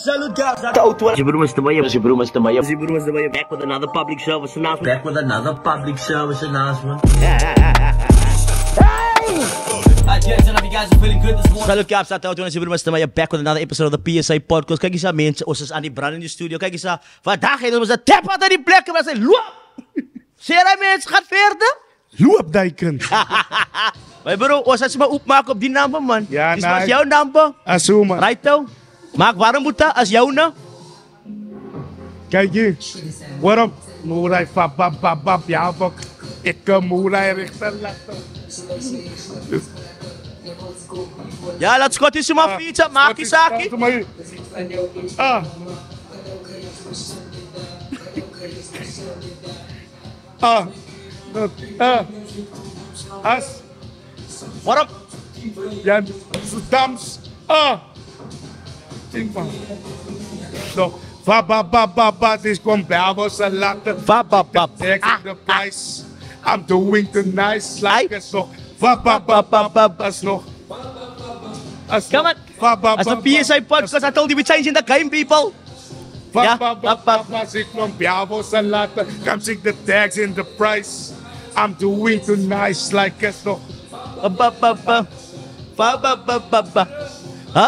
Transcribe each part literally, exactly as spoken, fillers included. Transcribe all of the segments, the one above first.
Salute guys, that's out one. Zibru Mister Meyer, Zibru Mister Meyer, Zibru Mister Meyer, back with another public service announcement. Back with another public service announcement. Salute guys, that's out one. Zibru Mister Meyer, back with another episode of the P S A podcast. Kijk eens aan mensen, ons is aan die brand in de studio. Kijk eens aan, vandaag heeft ons een tap uit die plek. We zeggen, loop! Zie jij mensen, gaat verder? Loop die kind. Maar bro, ons het maar opmaken op die nummer man. Ja, dis maar jouw nummer. Aso man. Right nou. Maak waarom moet dat als jou nou? Kijk hier. Waarom? Moerai fap bap bap bap ja fok. Ik kan moerai richten laten. Ja, laat Scotty zo maar fietsen. Maak je zaakje. Ah. Ah. Ah. As. Waarom? Ja, dams. Ah. Tingman. So, va ba ba ba ba, this kwam Belvos a lot. Va ba ba. Take the price. I'm doing the nice like so. Va ba ba ba ba, as nog. Come on. Va ba ba. As the P S A podcast, I told you we're changing the game, people. Va ba ba ba ba, this kwam Belvos a lot. Come see the tags in the price. I'm doing the nice like so. Ba ba ba. Va ba ba ba ba. Huh?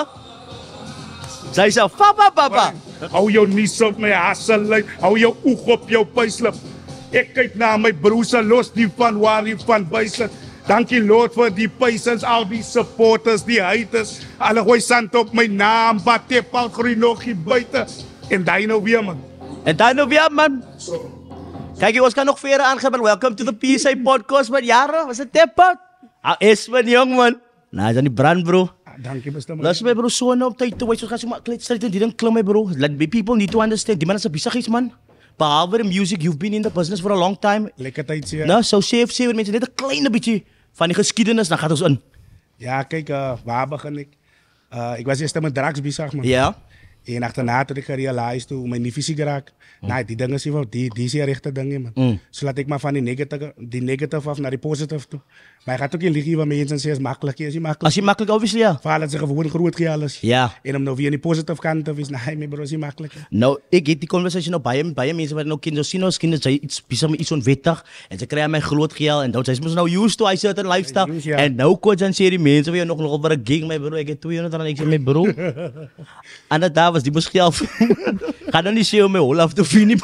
Zij zei, fa ba ba ba. Hou jou nies op my hassel, hou jou oog op jou payslip. Ek kyk na my broer los die van waar die van bysit. Dankie Lord vir die patience, al die supporters, die haters. Alle gooi sand op my naam, wat tep out groei nog hier buite. En daai nou weer man. En daai nou weer man. Kijk, ons kan nog verder aangaan. Welcome to the P S A podcast. Maar jaren, was het tep out? Ah, is man jong man. Nou, is aan die brand bro. Dankie Mister Meyer. Luister my bro, so nou op tyd te wys. Ons gaan so maar kletstry en die ding klim my bro. Let people need to understand. Die man is 'n besigheid man. Behalve die music, you've been in the business for a long time. Lekker tyd sê. Nou, so sê sê mense net 'n klein bietjie van die geskiedenis, dan gaan ons in. Ja, kyk, uh, waar begin ek? Uh, ek was eerst met drugs besig man. Ja. En achterna toen ik gerealiseerd hoe mijn visie geraakt. Mm. Nou, die dingen is die, die, die is die rechte dingen, man. Mm. Dus laat ik maar van die negative, die negative af naar die positive toe. Maar je gaat ook niet liggen van mensen en zeggen, is makkelijk, is makkelijk. Als je makkelijk, obviously, ja. Vooral dat ze gewoon groot geld is. Ja. En om nou weer aan die positive kant te is, nee, mijn bro, is niet makkelijk. Nou, ik heb die conversation nou bij bij mensen waar nou kinderen zien als kinderen, zij iets, bizar iets onwettig. En ze krijgen mijn groot geld en dan zijn ze nou used to a certain lifestyle. Use, ja. En nou komt dan serie mensen weer nog nog over een gig, mijn bro. Ik heb tweehonderd en ik zeg, mijn bro. En dat daar was die moest geld. Ga dan niet zeggen, mijn Olaf te vinden.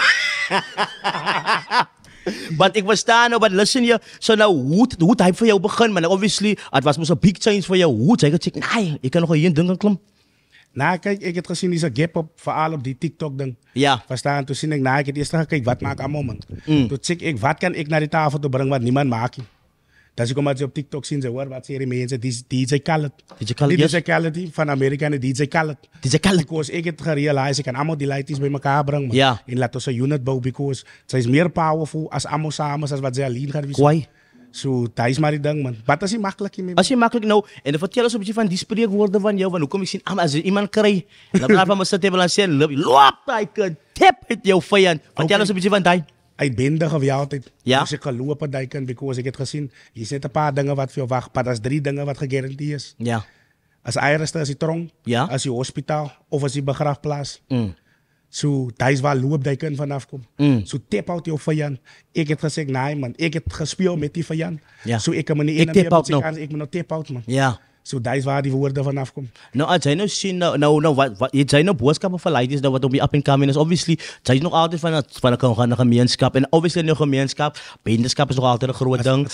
But ik was staan, nou, but listen je, so nou, hoe hoe het voor jou begin, man. Obviously, het was een big change voor jou. Hoe zei ik, nee, ik kan nog een ding klim. Nou, kijk, ik heb gezien die gap op, vooral op die TikTok-ding. Ja. Verstaan, toen zie ik, nou, ik heb eerst gekeken, wat maak ik allemaal, man. Mm. Toen zie ik, wat kan ik naar die tafel te brengen, wat niemand maakt. Dat is omdat ze op TikTok zien, ze hoor, wat zeggen mensen, D J Khaled. D J Khaled, yes. D J Khaled van Amerika en D J Khaled. D J Khaled. Because ik heb gerealiseerd, ik kan allemaal die lighties bij elkaar brengen. Man. Ja. En laten we een unit bouwen, because ze is meer powerful als allemaal samen, als wat ze alleen gaat. Why? So, dat is maar die ding, man. Wat is je makkelijk hiermee? Als je makkelijk, nou, en dan vertel eens een beetje van die spreekwoorden van jou, van hoe kom ik zien, ah, als je iemand krijgt, dan praat van mezelf tegen me en loop, ik kan tap het jouw vijand. Vertel okay. eens een beetje van die. Uitbendig of je altijd. Ja. Dus ik gelopen dat ik kan, because ik heb gezien, je zit een paar dingen wat veel wacht, maar dat is drie dingen wat gegarandeerd is. Ja. Als eieren, als je tronk, ja. als je hospitaal of als je begraafplaats. Mm. So, dat is waar loop dat je kan vanaf komen. Mm. So, tip out je vijand. Ik heb gezegd, nee man, ik heb gespeeld met die vijand. Ja. So, ik kan me niet in en weer met zich aan, ik ben nog tip out man. Ja. So, dat is waar die woorden vanaf komen. Nou, als jij nou zien, nou, nou, nou wat, wat, je zijn nou boodschappen van leid is, dat wat op je up and coming is, obviously, zij is nog altijd van een, van een, een gemeenschap, en obviously een gemeenschap, benderschap is nog altijd een groot ding.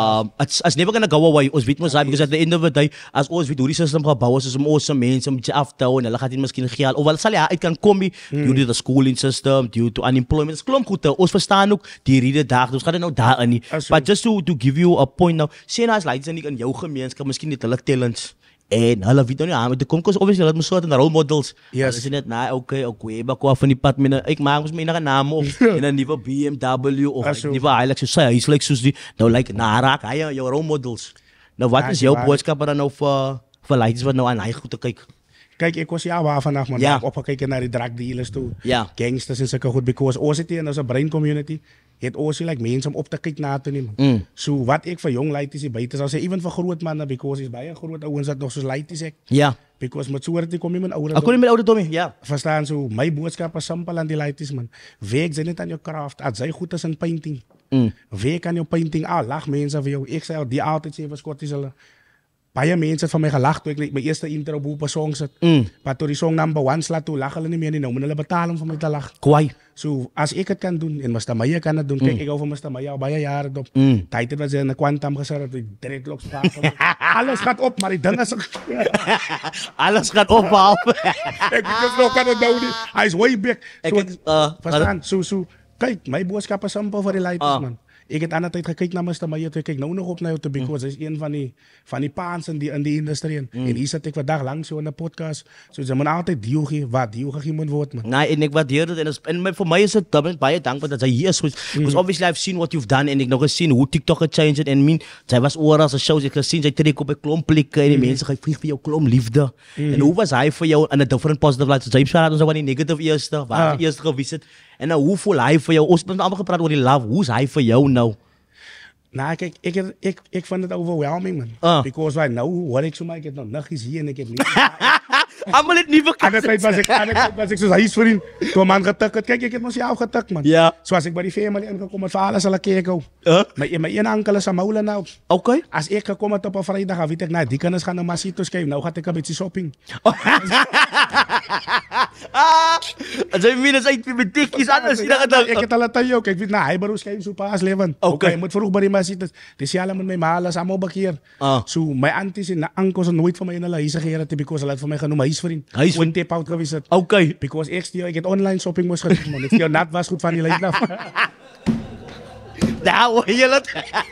Het is never gonna go away, ons weet maar, because at the end of the day, als ons weet hoe die systeem gebouwd is, is om onze mensen een beetje af te houden, en dan gaat hij misschien geld, of wat zal ja, het kan komen, due to the schooling system, due to unemployment, het is klomp goed, ons verstaan ook die reden daar, dus gaat het nou daar in niet. But just to, to give you a point now, sê nou als leid zijn niet in jouw gemeenschap, misschien niet hulle talents, en hulle weet nou nie aan met die kom kos obviously hulle het mos soort en role models. Yes. Hulle sê net nou okay, okay, bakwa van die pad met 'n ek maak mos my enige naam op in 'n nuwe B M W of 'n nuwe Hilux so hy is like soos die nou like na raak hy jou role models. Nou wat is jou boodskap dan nou vir vir ladies wat nou aan hy goed te kyk? Kijk, ik was ja waar vanaf, man. Ja. Ik opgekeken naar die drug dealers toe. Ja. Gangsters en zulke goed. Because ons zit hier in onze brain community. het also like mense om op te kyk na te neem. Mm. So wat ek vir jong laities hier buite sal sê, even vir groot manne, because is baie groot ouens dat nog soos laities ek. Ja. Because met soort die kom jy met ouer. Ek kon nie met ouer Tommy, ja. Verstaan so, my boodskap is simpel aan die laities man. Werk jy net aan jou craft, as jy goed is in painting. Mm. Werk aan jou painting, ah, lag mense vir jou. Ek sê al die altyd sê vir Scotties hulle. Baie mense het van my gelag toe ek my eerste intro op 'n song sit. Mm. Maar toe die song number one slaat toe lag hulle nie meer nie, nou moet hulle betaal om vir my te lag. Kwai. So as ek dit kan doen en mister Meyer kan dit doen, kyk ek hou van mister Meyer al baie jare dop. Mm. Tyd het was hy in 'n quantum gesit dat hy dreadlocks praat. Alles gaat op, maar die ding is alles gaat ophaal. ek weet nog kan dit nou nie. Hy is way back. So, Ek het, uh, verstaan, so so kyk, my boodskap is simpel vir die laities Ah. man. Ek het ander tyd gekyk na mister Meyer, toe kyk nou nog op na jou te because hy is een van die van die paans in die in die industrie en, Mm. en hier sit ek vandag lank so in 'n podcast. So jy moet altyd deel gee wat deel gegee moet word man. Nee, en ek waardeer dit en, is, en my, vir my is dit dubbel baie dankbaar dat hy hier is. Because mm. obviously I've seen what you've done en ek nog gesien hoe TikTok gechange het en mean, sy was oral se shows ek gesien sy trek op 'n klomp plekke en die mm. mense gee vir jou klomp liefde. Mm. En hoe was hy vir jou in 'n different positive light? So jy praat ons oor die negative eerste, waar Ah. jy eerste gewys het en nou hoe voel hy vir jou? Ons het almal gepraat oor die love. Hoe's hy vir jou nou? Nou, kijk, ik, ik, ik, ik vind het overwhelming, man. Ah. Because right now, hoor ik zo maar, ik heb nog nachtjes hier en ik heb niet... Almal het nie Aan de tijd was ik, aan de tijd was ik zo'n huisvriend. Toen man getukt het. Kijk, ik heb mezelf getukt, man. Ja. Zoals ik bij die family ingekomen, voor alles zal ik kijken. Huh? Maar mijn ene ankel is aan moulen nou. Okay. Als ik gekomen op een vrijdag, weet ik, nou, die kennis gaan naar Masitos kijken. Nou ga ik een beetje shopping. Ah, as jy meen as hy met tikkies anders sien gedink. Ik heb al aan jou. Kijk, weet nou, hij beroes kijken zo paas leven. Oké. Okay, je moet vroeg bij die Masitos. Dus ja, met mijn malen, allemaal bekeer. Ah. So, mijn aunties en ankels zijn nooit van mij in hulle huis gegeven, because hulle het voor mij genoemd huisvriend. Huisvriend. Een tip out geweest het. Okay. Because ik stuur, ik het online shopping moest gedaan, man. Ik stuur nat was goed van die lijn af. Nou, hoor jy dit?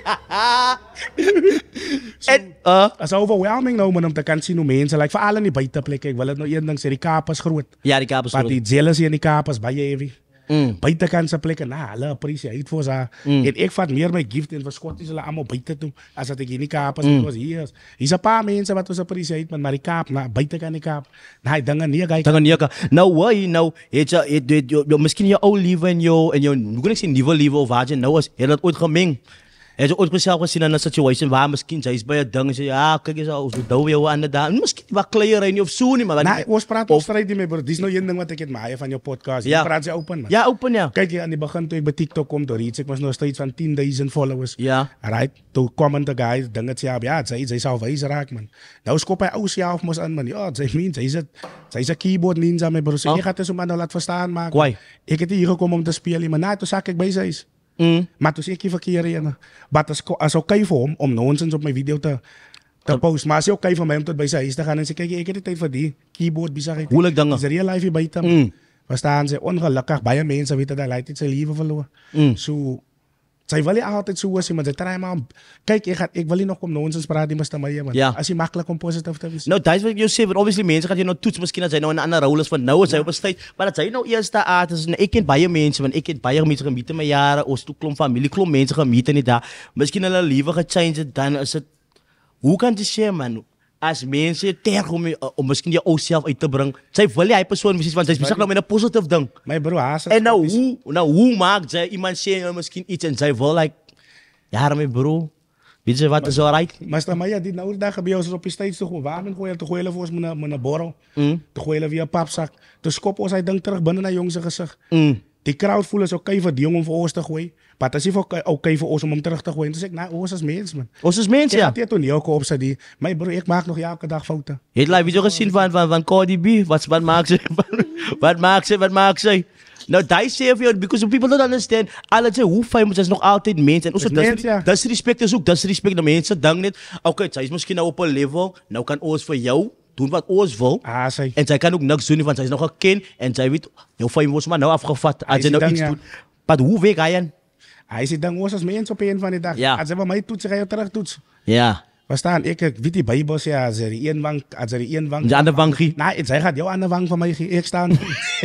En uh Het is overwhelming nou, man, om te kan zien hoe mensen, like, vooral in die buitenplekken, ik wil het nou één ding zeggen, die Kaap is groot. ja, die Kaap is Maar groot. die jealousy in die Kaap is baie heavy. Mm. Buitenkantse plekken, nou, hulle appreciate voor ze. Mm. En ik vat meer mijn gift en verschot is hulle allemaal buiten toe, als dat ik in die Kaap is, because hier is. Hier is een paar mensen wat ons appreciate, man, maar die Kaap, nou, buitenkant die Kaap, nou, dingen nie, kijk. Dan nie ka. Nou hoor nou, het jy het, het, het, het miskien jou ou liewe en jou en jou hoe kan ek sê nuwe liewe of wat jy nou is, het dit ooit gemeng. Het jy ooit myself gesien in 'n situation waar miskien jy's by 'n ding en sê ja, kyk jy so dou jou aan daar. Miskien wat kleiery nie of so nie, maar Nou, ons praat ons strijd nie mee, bro. Dis nou een ding wat ek het maaie van jou podcast. Ja. Jy praat jy open, man. Ja, open ja. Kijk, aan die begin toe ek by TikTok kom, door iets, ek was nog steeds van ten duizend followers. Ja. Right? Toe kwam de guys, ding het sê, ja, sy, sy sal wys raak, man. Nou skop hy ou self mos aan, man. Ja, sy meen, sy is het, sy is 'n keyboard ninja, my bro. Sy Oh. oh. gaat dus om aan nou laat verstaan maak. Kwai. Ek het hier gekom om te speel, maar na toe sak ek by sy is. Mm. Maar toe sê ek die verkeerde ene. Maar as as okay vir hom om nonsens op my video te te post, maar as jy okay vir my om tot by sy huis te gaan en sê kyk ek het die tyd vir die keyboard besigheid. Moeilik dinge. Dis real life hier buite. Mm. Verstaan sy ongelukkig baie mense weet dat hy het sy lewe verloor. Mm. So sy wil nie altyd so wees, maar sy try maar kyk ek gaan ek wil nie nog kom nonsens praat die mister Meyer man. Ja. As jy maklik om positief te wees. Nou, dis wat ek jou sê, want obviously mense gaan jy nou toets, miskien as hy nou in 'n ander rol is van nou is hy op 'n stage, maar dat hy nou eerste aard is en ek ken baie mense, want ek ken baie mense gemeet in my jare, ons toe klomp familie, klomp mense gemeet in die dag. Miskien hulle lewe gechange het, dan is dit hoe kan jy sê man? As mense terg om, om miskien jou ou self uit te bring. Sy wil nie hy persoon wees want sy's besig nou met 'n positief ding. My bro, haas. En nou hoe, nou hoe maak jy iemand sê nou miskien iets en sy wil like ja, my bro. Weet jy wat is alright? Mister Meyer dit nou dag gebeur ons op die stage toe gewoon en gooi te gooi hulle vir ons met 'n met 'n borrel. Mm. Te gooi hulle weer 'n papsak. Te skop ons hy ding terug binne na jong se gesig. Mm. Die crowd voel is okay vir die jong om vir ons te gooi. Maar dit is nie okay, okay vir ons om hom terug te gooi. En dis ek nou ons as mens man. Ons is mense ja. Ek het toe nie ook op sy die. My bro, ek maak nog elke dag foute. Jy het live video gesien van van van Cardi B. Wat wat maak sy? Wat maak sy? Wat maak sy? Nou daai sê vir jou because people don't understand. Alle sê hoe famous is nog altyd mense en ons Dis dis mens, ja. dis respek is ook dis respek na mense ding net. Okay, sy is miskien nou op 'n level. Nou kan ons vir jou doen wat ons wil. Ah, sy. En sy kan ook niks doen nie want sy is nog geken en sy weet jou fame was maar nou afgevat Hy as jy is nou die iets ding, doen. Maar hoe werk hy aan? Hy sê dan ons as mens op een van die dag. Ja. As hy by my toets, hy jou terug toets. Ja. Verstaan, ek ek weet die Bybel sê as jy die een wang, as jy die een wang. Die ander wang gee. Nee, sy gaat jou ander wang van my gee. Ek staan.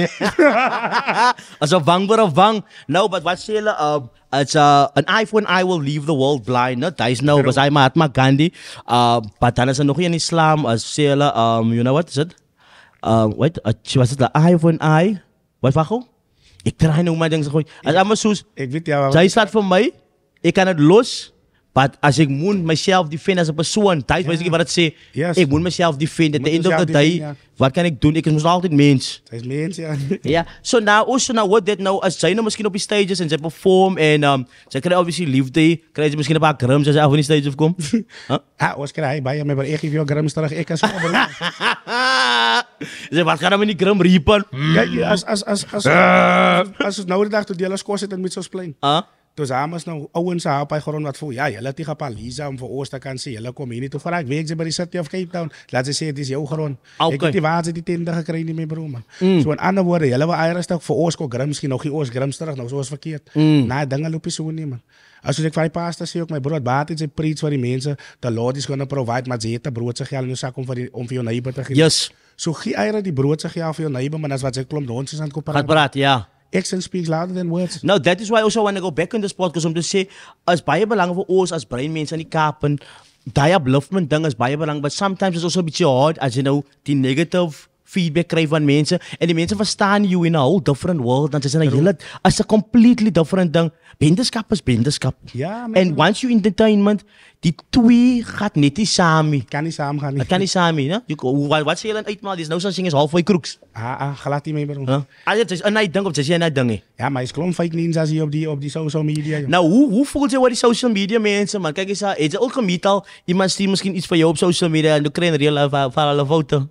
As 'n wang vir 'n wang. No, but wat sê hulle uh it's uh, an eye for an eye will leave the world blind. No, dis nou, was hy Mahatma Gandhi. Uh but dan is er nog in Islam as sê hulle um you know what is it? Uh wait, uh, was it the eye for an eye? Wat wag hoe? Ek draai nou my ding so goed. As almal soos Ek weet ja. jy slaat vir my, ek kan dit los. But as ek moet myself defend as 'n persoon, dit is basically wat dit sê. Yes. Ek moet myself defend at the end of the jezelf day. defend, ja. Wat kan ek doen? Ek is mos altyd mens. Hy is mens, ja. Ja, so nou, also nou wat dit nou as jy nou miskien op die stages en jy perform en um sy kry obviously liefde, kry jy miskien 'n paar grams as jy af van die stage of kom. Huh? Ah, ons kry baie, maar ek gee jou grams terug. Ek as oor. Jy wat gaan nou met die gram riepen? Kyk, as as as as as ons nou die dag toe deel as kos het in Mitchellsplein. Ah. Dus amas nou ouens daar op hy grond wat voel. Ja, julle het nie gepalisa om vir ons te kan sê. Julle kom hier nie toe vra ek weet jy by die City of Cape Town. Laat sy sê dit is jou grond. Okay. Ek het die waarheid die tende gekry nie meer bro man. Mm. So in ander woorde, julle wou Iris dalk vir ons kom grams nog nie ons grams terug nou soos verkeerd. Mm. Nou dinge loop nie so nie man. As ek vir die pastor sê ook my brood baat het sy preach vir die mense, the Lord is going to provide maar jy het 'n brood se geld in jou sak om vir die, om vir jou neighbor te gee. Yes. So gee Iris die brood se geld vir jou neighbor, maar as wat sy klomp nonsens aan koop. Gaat praat, ja. Action speaks louder than words. No, that is why I also want to go back on this podcast om te sê as baie belang vir ons as breinmense aan die Kaap en daai upliftment ding is baie belang, but sometimes it's also a bit hard as you know die negative feedback kry van mense en die mense verstaan you in a whole different world dan is dit 'n hele as 'n completely different ding. Bendeskap is bendeskap. Ja, man. And once you entertainment, die twee gaat net nie saam nie. Kan nie saam gaan nie. Dit kan nie saam nie, né? Wat wat sê julle uitmaak? Dis nou so sing is halfway crooks. Ah, ah, glad nie meer bro. Huh? Ah, dit is 'n night ding of jy sê 'n night ding nie. Ja, maar is klomp fake news as jy op die op die social media. Joh. Nou, hoe hoe voel jy oor die social media mense man? Kyk eens, het jy ook gemeet al iemand stuur miskien iets vir jou op social media en jy kry 'n reële van hulle foto.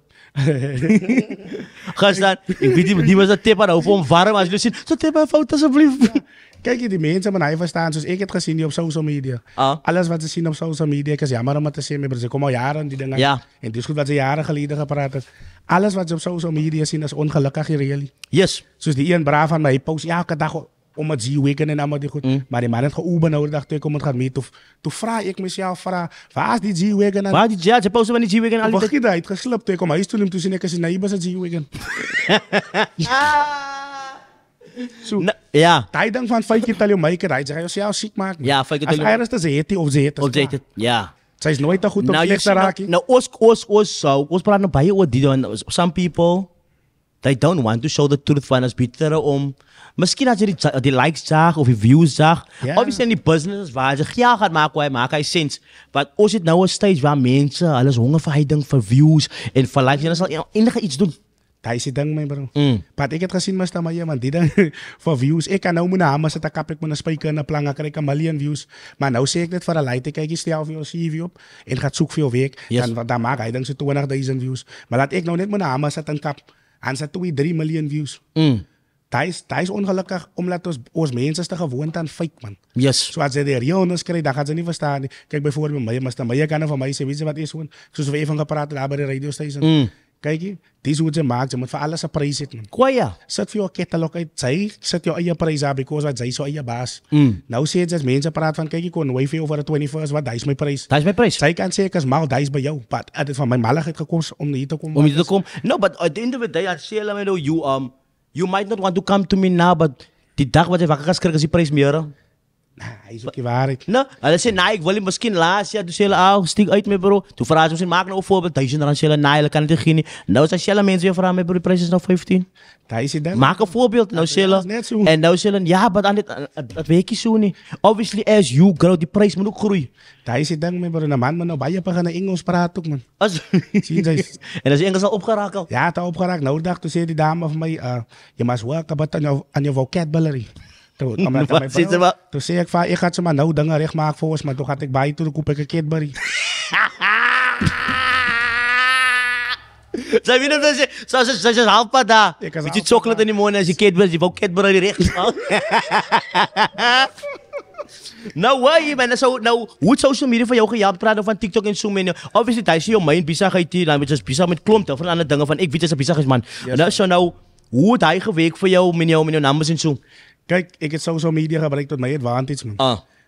Gasdan, ek weet nie die was 'n tip aan hou vir hom warm as jy sien. So tip 'n foto asseblief. Ja. Kyk jy die mense man hy verstaan soos ek het gesien die op social media. Ah. Alles wat ze sien op social media, ek is jammer om te sê, maar ze kom al jare in die dinge. Ja. En dis goed wat ze jare gelede gepraat het. Alles wat ze op social media sien is ongelukkig really. Yes. Soos die een braaf van my hy post elke dag om het G-Wagon en allemaal die goed. Mm. Maar die man het geoefen nou dag toe ek om het gaan meet. Toen, toen vraag ik mezelf, vraag, waar is die G-Wagon? Waar die ja, ze posten van die G-Wagon al die tijd. Hij het geslipt toen ik om huis toe neem, toen zie ik als hij naïef is het G-Wagon. So, Na, ja. Hij denkt van fake it al je maker, hij zegt jezelf ziek maken. Ja, fake it als al je- Iris te zetten of zetten. Of dit ja. Zij is nooit te goed op Nou, slecht te you see, raken. nou, ons ons ons so, ons praat nou baie oor die dan some people they don't want to show the truth van as bitter om miskien as jy die, die likes zag of die views zag. Ja. Obviously in die business waar jy geld gaat maak, waar jy maak hy sense. But ons het nou 'n stage waar mense alles honger vir hy ding vir views en vir likes en hulle sal enige iets doen. Hij is die ding, my bro. Mm. Maar ik heb gezien, maar sta maar je, man, die ding voor views. Ik kan nou mijn naam zetten, kap ik mijn spijker en een plank, krijg ik een miljoen views. Maar nou zeg ik dit voor een light, ik kijk je stel voor je C V op en gaat zoeken voor je week. Yes. Dan, dan maak hij dan zo'n twintigduizend views. Maar laat ik nou net mijn naam zetten en kap. En zet twee, drie miljoen views. Mm. Dat is, dat is ongelukkig, omdat ons, ons mensen te gewoon aan fake, man. Yes. Zoals ze de realness krijgen, dan gaan ze niet verstaan. Kijk bijvoorbeeld, mij, maar mij kan er van mij zeggen, weet je wat is gewoon? Zoals we even gepraat daar bij de radio station. Mm. Kijk je, dit is hoe ze maakt. Je moet voor alles een prijs zetten, man. Kwaya. Zet voor jou catalog uit. Zij zet jou eie prijs aan, because wat zij zo eie baas. Mm. Nou sê jy as mense praat van kyk ek kon wy vir over the twenty-first wat dis my prys. Dat is my prys. Sy kan sê ek is mal, dis by jou. But dit van my malligheid gekom om hier te kom. Om hier te kom. No, but at the end of the day, I say hulle nou you um you might not want to come to me now, but die dag wat jy wakker geskrik is die prys meer. Nah, hy is ook die waarheid. No, hulle sê nee, ek wil nie miskien laas ja, toe sê hulle ah, stiek uit my bro. Toe vra jy miskien maak nou 'n voorbeeld duisend rand sê hulle nee, hulle kan dit gee nie. Nou as jy hulle mense jou vra my bro, die prys is nou fifteen. Daar is dit dan. Maak 'n voorbeeld nou sê hulle. net so. En nou sê hulle ja, maar dan dit dit werk nie so nie. Obviously as you grow, die prys moet ook groei. Daar is dit dan my bro, 'n man moet nou baie begin Engels praat ook man. As Sien jy? en as jy Engels al opgeraak. Ja, het al opgeraak. Nou dag toe sê die dame vir my, uh, jy must work about on your, on your vocabulary. Toe, omdat Wat my sê vrou- ze maar? Toe sê ek van, ek gaat ze maar nou dinge recht maak voor ons, maar toen gaat ik bij, toen koop ik een Cadbury. Sy weet net sê, so sy sy is halfpad daar. Ek is Met die halfpad chocolate in die môre as jy Cadbury, jy wou Cadbury reg. Nou why man, so nou hoe het social media vir jou gehelp praat nou van TikTok en so men. Obviously jy sê jou main besigheid hier, dan moet jy besig met klomp van ander dinge van ek weet jy's 'n besigheidsman. Yes. Nou so nou hoe het hy gewerk vir jou met jou met jou numbers en so? Kijk, ik heb social media gebruikt tot mijn advantage man. Ah.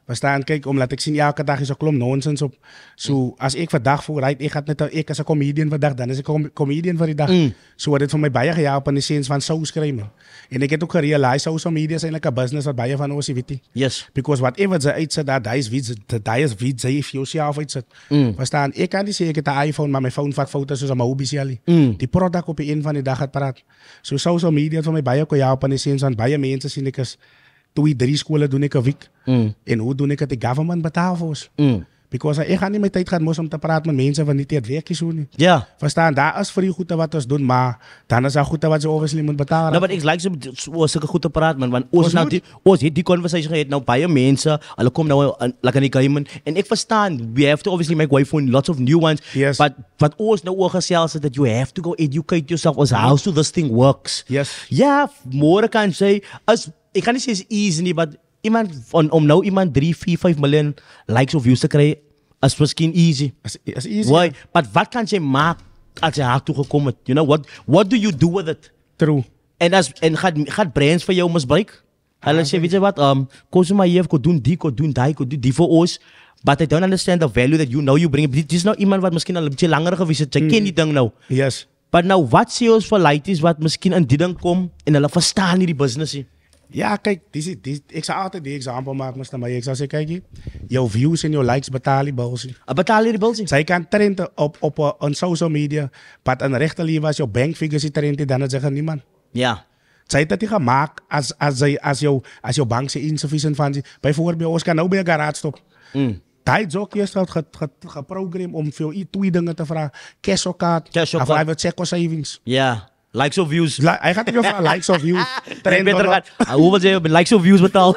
Verstaan, kijk, omdat ik zie elke dag is een klomp nonsens op. Zo, so, als ik vandaag vooruit, ik, ik als een comedian vandaag, dan is ik een comedian voor die dag. Zo mm. so, wordt het voor mij bijna geholpen in de zin van zo schrijven. En ik heb ook gerealiseerd, social media is eigenlijk een business wat bijna van ons weet. Yes. Because whatever ze uitzet, dat is wie dat is wie ze heeft jezelf uitzet. Mm. Verstaan, ik kan niet zeggen, ik heb een iPhone, maar mijn phone vat foto's zoals mijn hobby. Mm. Die product op je een van die dag gaat praten. Zo, so, social media voor mij bijna geholpen in de zin van bijna mensen zien ik als twee, drie scholen doe ik een week. Mm. En hoe doe ik het? De government betaalt voor ons. Mm. Because ik ga niet mijn tijd gaan om te praten met mensen van niet het werk is zo niet. Ja. Yeah. Verstaan, daar is voor je goed wat we doen, maar dan is het goed dat ze obviously moeten betalen. Nou, maar ik like ze zulke goed te praten, man. Want ons nou die, ons het die conversation gehad, nou bij mensen, alle komen nou like aan die kamer. En ik verstaan, we have to obviously make way for lots of new ones. Yes. But wat ons nou ook gesels is that you have to go educate yourself as how to this thing works. Yes. Ja, more kan say as ik kan niet zeggen is easy nie, but iemand om, om nou iemand drie, vier, vijf miljoen likes of views te krijgen, is misschien easy. Is is easy. Why? But wat kan jy maak als jy haar toe gekom het? You know what? What do you do with it? True. En as en gaat gaat brands vir jou misbruik? Hulle sê weet jy wat? Um, koos maar hier, kon doen die, kon doen daai, kon doen die vir ons. But I don't understand the value that you know you bring. Dit is nou iemand wat miskien al 'n bietjie langer gewees het. Jy mm. ken die ding nou. Yes. But nou wat sê ons vir laities wat miskien in die ding kom en hulle verstaan nie die business nie? Ja, kijk, die, die, ik zou altijd die example maken, maar ik zou zeggen, kijk, jouw views en jouw likes betalen die bulzie. Betalen die bulzie? Zij kan trenden op, op uh, een social media, maar een rechte leven als jouw bankfigures die trenden, dan zeggen niemand. Ja. Zij dat die gemaakt als, als, als, als, jouw, als jouw bank ze insufficient van zich. Bijvoorbeeld, ons kan nou bij een garage stoppen. Mm. Hij is ook eerst geprogrammeerd om veel twee dingen te vragen. Cash of card, of hij wil check savings. Ja. Likes of views. La hij gaat niet over likes of views. Trend beter gaan. Hoe wil je likes of views betalen?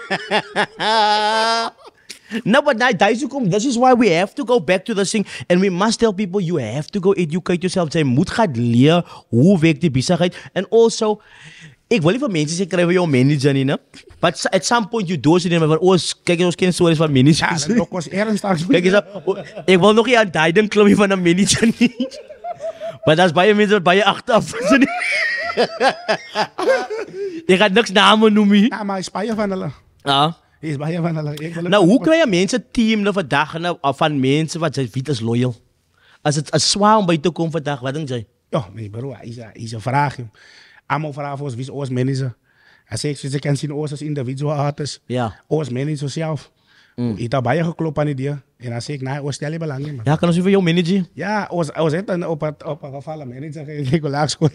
No, but that, that is, this is why we have to go back to this thing. And we must tell people, you have to go educate yourself. Jy moet gaan leren hoe werkt die besigheid. And also, ik wil niet van mensen zeggen, krijgen we jouw manager niet, ne? But at some point, you do zien, maar ons, kijk, ons kennen stories van managers. Ja, dat was ernstig. Kijk eens, ik wil nog niet aan die ding klimmen van een manager niet. Maar dat is bij je mensen bij je achteraf. Je gaat niks namen noemen. Ja, maar hij is bij je van hulle. Ja. Hij is bij je van hulle. Nou, hoe krijg je mensen team nou vandaag nou, van mensen wat zijn vitas loyal? Als het als zwaar om bij te komen vandaag, wat denk jij? Ja, nee bro, hij is, is een vraag. Allemaal vragen voor ons, wie is ons manager? Hij zegt, je kan zien ons als individual artist. Ja. Ons manager zelf. Mm. Ik heb bij je geklopt aan die. En dan zeg ik, nee, ons stel je belang in. Ja, kan ons even jouw manager? Ja, ons zitten op, op een gevallen manager. Ik wil laagschool.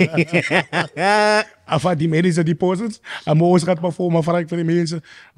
Enfin, die manager die post. En ons gaat performen, vraag ik voor die mensen.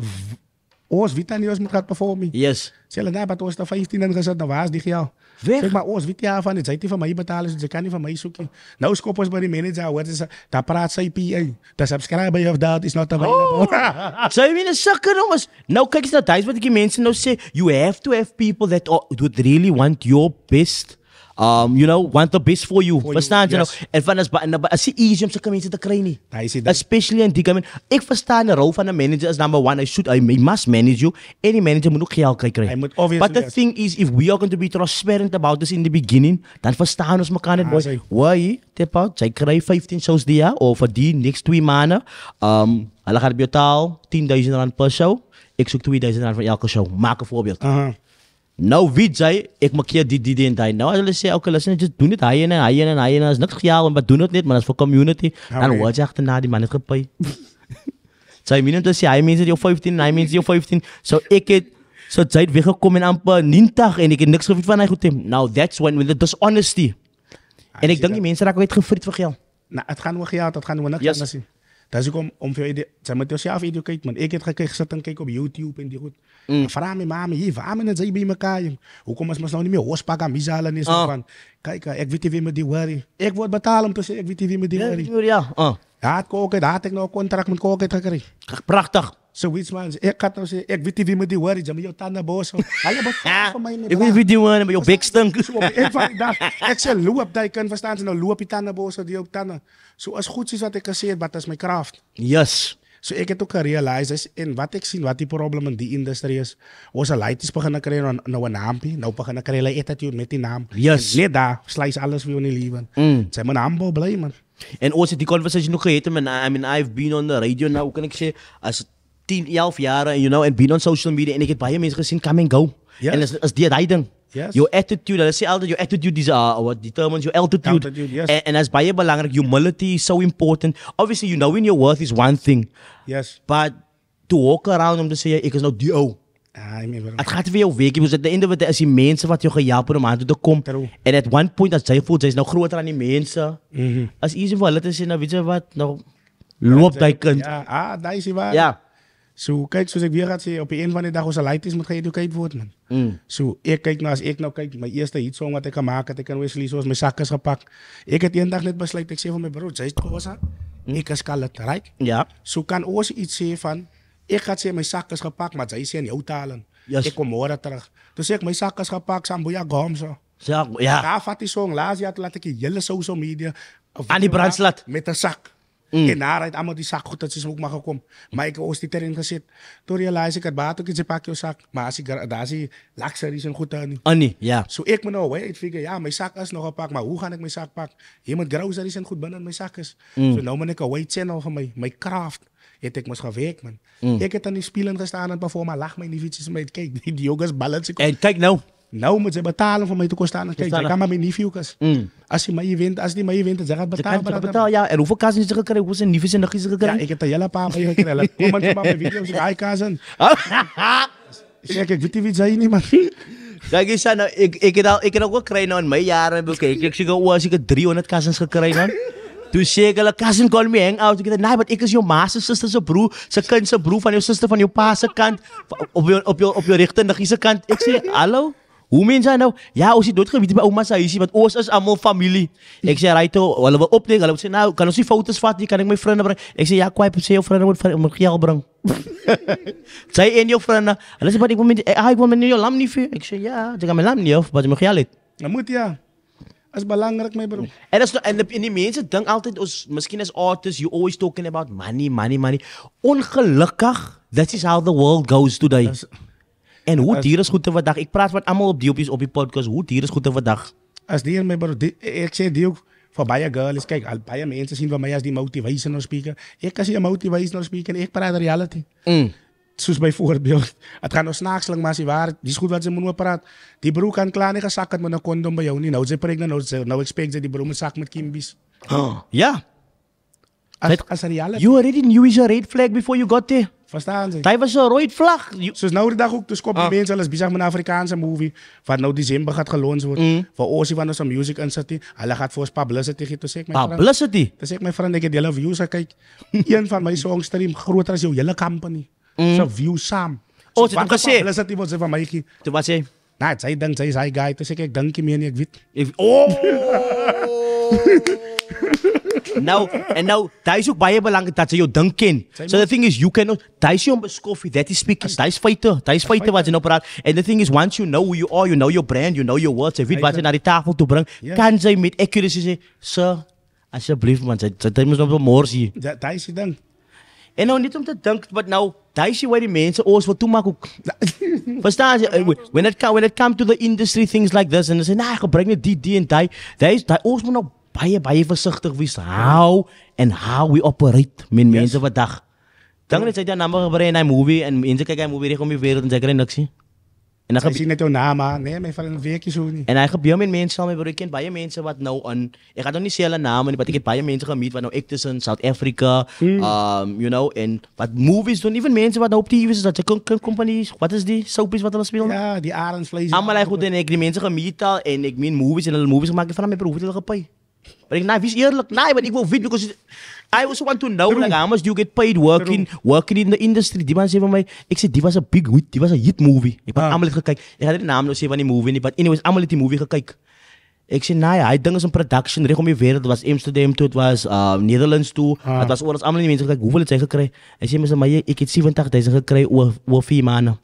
Ons weet dan niet, ons moet gaan performen. Yes. Zeg, nee, maar ons er vijftien in gezet, dan was die jou. Weg? Zeg maar, ons weet ja van, het zijn die van mij betalen, dus ze kan niet van mij zoeken. Nou, skop ons bij die manager, wat is dat? Daar praat zij P A. Dat subscribe je of dat is not available. Oh, zou je weer een sukker, jongens? Nou, kijk eens naar thuis, wat ik die mensen nou zeg. You have to have people that would really want your best. Um, you know, want the best for you. Verstaan je nou? En van als het easy om zulke mensen te krijgen. Especially in die gemeen. Ik verstaan de rol van een manager is number one. Hij should, hij must manage you. En die manager moet ook geld krijgen. But the thing is, if we are going to be transparent about this in the beginning, dan verstaan we elkaar niet. Boy, why? Tip out. Zij krijgen vijftien shows die jaar, of voor die next twee maanden. Um, Hij gaat betaal tienduizend rand per show. Ik zoek tweeduizend rand voor elke show. Maak een voorbeeld. Uh -huh. Nou, wie zei, ik maak hier die, die, die en die. Nou, als ze oké, luister, just doen het, hij en hij en hij en dat is niks gejaal, maar doen het niet, maar dat is voor community. Dan word je achterna, die man heeft gepay. Zij minuten tussen, hij mensen die op vijftien, hij mensen die op vijftien. Zo, ik het, zo, zij het weggekomen in amper nintig en ik heb niks gevoeld van hij goed team. Nou, that's when, with the dishonesty. En ik denk die mensen raken uitgefriet voor geld. Nou, het gaat nog geld, het gaat nog niks anders zien. Dat is ook om, om veel, zij moet jezelf educate, man. Ik heb gekregen, zat en kijk op YouTube en die goed. Mm. Vraag me, mami, hier, waarom en het zij bij elkaar? Hoe kom je nou niet meer hoospak aan misalen? Is oh. Van, kijk, ik weet niet wie me die worry. Ik word betaald om te zeggen, ik weet niet wie me die worry. Ja, ja. Oh. Ja, het koken, daar had ik nou een contract met koken gekregen. Prachtig. Zoiets, man. Ik had nou zeggen, ik weet niet wie me die worry. Met jouw tanden boos. Hij betaalt voor mij. Ik weet niet wie worry, maar jouw bek stunk. Ik zeg, loop, dat je kunt verstaan. Nou, loop je tanden boos, die ook tanden. Zoals goed is wat ik gezegd, maar dat is mijn kracht. Yes. So ik heb ook gerealiseerd, en wat ik zie, wat die probleem in die industrie is, onze leiders beginnen krijgen nou een naampje, nou beginnen krijgen een attitude met die naam. Yes. En net daar, slice alles weer in je leven. Mm. Zijn mijn naam wel blij, man. En als ik die conversation nog gehad heb, I mean, I've been on the radio now, kan ik zeggen, als tien, elf jaar en you know, en being on social media en ek het baie mense gesien come and go. Yes. En is is die daai ding. Yes. Your attitude, hulle sê altyd your attitude is uh, what determines your altitude. Altitude, yes. En, en as baie belangrik, humility is so important. Obviously, you knowing your worth is one thing. Yes. But to walk around om te sê ek is nou die ou. Ah, I mean, bro. Het gaat vir jou week, because at the end of the day is die mense wat jou gehelp het om aan toe te kom. True. En at one point as jy voel jy is nou groter aan die mense. Mhm. As easy vir hulle te sê nou weet jy wat nou loop daai kind. Ja, ah, daai is die waar. Ja. So kyk soos ek weer gaan sê op die een van die dag ons laities moet geëducate word man. Mm. So ek kyk nou as ek nou kyk my eerste hit song wat ek gemaak het, ek kan Wesley soos my sak is gepak. Ek het eendag net besluit ek sê vir my bro, jy's Xhosa. Ek is Kalat, right? Ja. So kan ons iets sê van ek gaan sê my sak is gepak, maar jy sê in jou taal. Yes. Ek kom môre terug. Toe sê ek my sak is gepak, Samboya Gomso. Ja, ja. Daar vat die song laas jaar laat ek die hele social media Aan die brandslat met 'n sak. Mm. En daar het allemaal die sak goed dat ze ook maar gekomen. Maar ik heb ons die erin gezet. Toen realiseer ik het baat ook in zijn pakje zak. Maar als ik daar is luxury en goed aan. Annie, ja. Zo ik me nou, ik figure ja, mijn zak is nog een pak, maar hoe ga ik mijn zak pakken? Je moet groceries en goed binnen mijn zak is. Mm. So nou ben ik een weight channel van mijn mijn craft. Het ik moest gewerkt man. Mm. Ik heb aan die spelen gestaan en performen, lach mij niet fietsjes mee. Kijk, die yoga's balance. En kijk nou. Nou moet ze betalen voor mij te kosten staan. Kijk, ik kan maar mijn neefjes. Mm. Als hij mij wint, als die mij wint, dan gaat betalen. Ze kan betalen, ja. En hoeveel kazen is er gekregen? Hoeveel neefjes en neefjes gekregen? Ja, ik heb de hele paar bij je gekregen. Kom maar maar mijn video's, ik ga kazen. Zeg, ik weet niet wie zei niet, man. Kijk eens aan, ik, ik, heb al, ik heb ook wel gekregen nou in mijn jaren. Kijk, ik zie al, als ik driehonderd kazens gekregen. Toen zei ik, cousin call me hang out. Ik dacht, nee, maar ik is jouw ma's, zijn zuster, zijn broer. Zijn kind, zijn broer, van jouw zuster, van jouw pa's kant. Op je, op je, op je rechter kant. Ik zei, hallo? Hoe mensen nou? Ja, als je doodgewiet bij oma Saïsi, want ons is allemaal familie. Ik zei, Raito, willen we opnemen? Hulle zei, nou, kan ons die foto's vatten? Kan ik mijn vrienden brengen? Ik zei, ja, kwijt, zei jouw vrienden moet moet geld brengen. Zij en jouw vrienden. Hulle zei, maar ik wil met, ah, ik wil met jouw lam niet veel. Ik zei, ja, ik ga mijn lam niet af, maar je moet geld. Dat moet ja. Dat is belangrijk, mijn bro. En, dat is, en, en die mensen denken altijd, als, misschien als artists, you always talking about money, money, money. Ongelukkig, that is how the world goes today. That's, en hoe dier is goed te vandaag? Ik praat met allemaal op die op, op die podcast. Hoe dier is goed te vandaag? Als die mijn bro, die, ik zeg die ook voor baie girls. Kijk, al baie mensen zien van mij als die motivational speaker. Ik kan zien motivational speaker en ik praat de reality. Mm. Zoals bijvoorbeeld, het gaat nog snaakslang, maar als die waar, die is goed wat ze moeten praten. Die broer kan klaar niet gaan zakken met een condom bij jou niet. Nou, ze prik, nou, nou expect ze die broer met zak met kimbies. Oh. Ja. Als, als een reality. You already knew is a red flag before you got there. Verstaan ze? Dat was een rode vlag. Zoals nou de dag ook, dus kop die mensen, alles bezig met een Afrikaanse movie, wat nou december gaat gelaunched worden. Mm. Voor ons van onze music inzetten, hij gaat voor ons publicity. Toen zeg ik mijn publicity? Toen zeg ik mijn vriend, ik heb die hele views gekeken. Een van mijn songstream groter als jouw hele company. Mm. Zo views samen. Oh, ze hebben gezegd. Publicity wordt ze van mij. Toen was hij? Nou, zij denkt, zij is hij guy. Toen zeg ik, dank je meer niet, ik weet. Oh! Nou, en nou, dat is ook baie belangrijk dat ze jou dink ken. So the thing is, you cannot, dat is jou beskoffie, that is speaking, dat is feite, dat is feite wat je nou praat. And the thing is, once you know who you are, you know your brand, you know your words, je weet wat je naar die tafel toe brengt, kan zij met accuracy zeggen, sir, alsjeblieft man, dat is nog wel mooi zien. Dat is je ding. En nou niet om te denken, maar nou, dat is waar die mensen ons wat toemaken ook. Verstaan je? When it come, when it come to the industry, things like this, en ze zeggen, nou, gebruik niet die, die en die, dat is, dat ons moet nou baie, baie voorzichtig wees. How and how we operate met yes. mensen vandaag. Dan is het naam gebruiken in een movie, en mensen kijken een movie, die komen weer en zeggen, en niks zien. En dan zie je net jouw naam, nee, maar van een weekje zo niet. En hij gebeurt met mensen al, maar ik ken baie mensen wat nou een, ik ga nog niet zeggen namen, maar ik heb baie mensen gemiet wat nou actors in South Africa, mm. um, you know, en wat movies doen, even mensen wat nou op T V is, dat je companies, wat is die, soapies wat we spelen? Ja, die arendsvlees. Allemaal goed en ik die mensen gemiet al, en ik meen movies en hulle movies gemaakt, van mijn broer, hoeveel gepay? Maar ik, nee, wees eerlijk, nee, maar ik wil weten, because I also want to know, like, how much do you get paid working, working in the industry? Die man zei van mij, ik zei, die was een big hit, die was een hit movie. Ik heb ah. allemaal gekeken. Ik had de naam nog zeggen van die movie niet, maar anyways, allemaal die movie gekeken. Ik zei, nou ja, hij ding is een production, recht om je wereld. Het was Amsterdam toe, het was uh, Netherlands toe, ah. het was oorlogs, allemaal die mensen gekeken, hoeveel het zijn gekregen. Hij zei, maar ik heb zeventigduizend gekregen over, over vier maanden.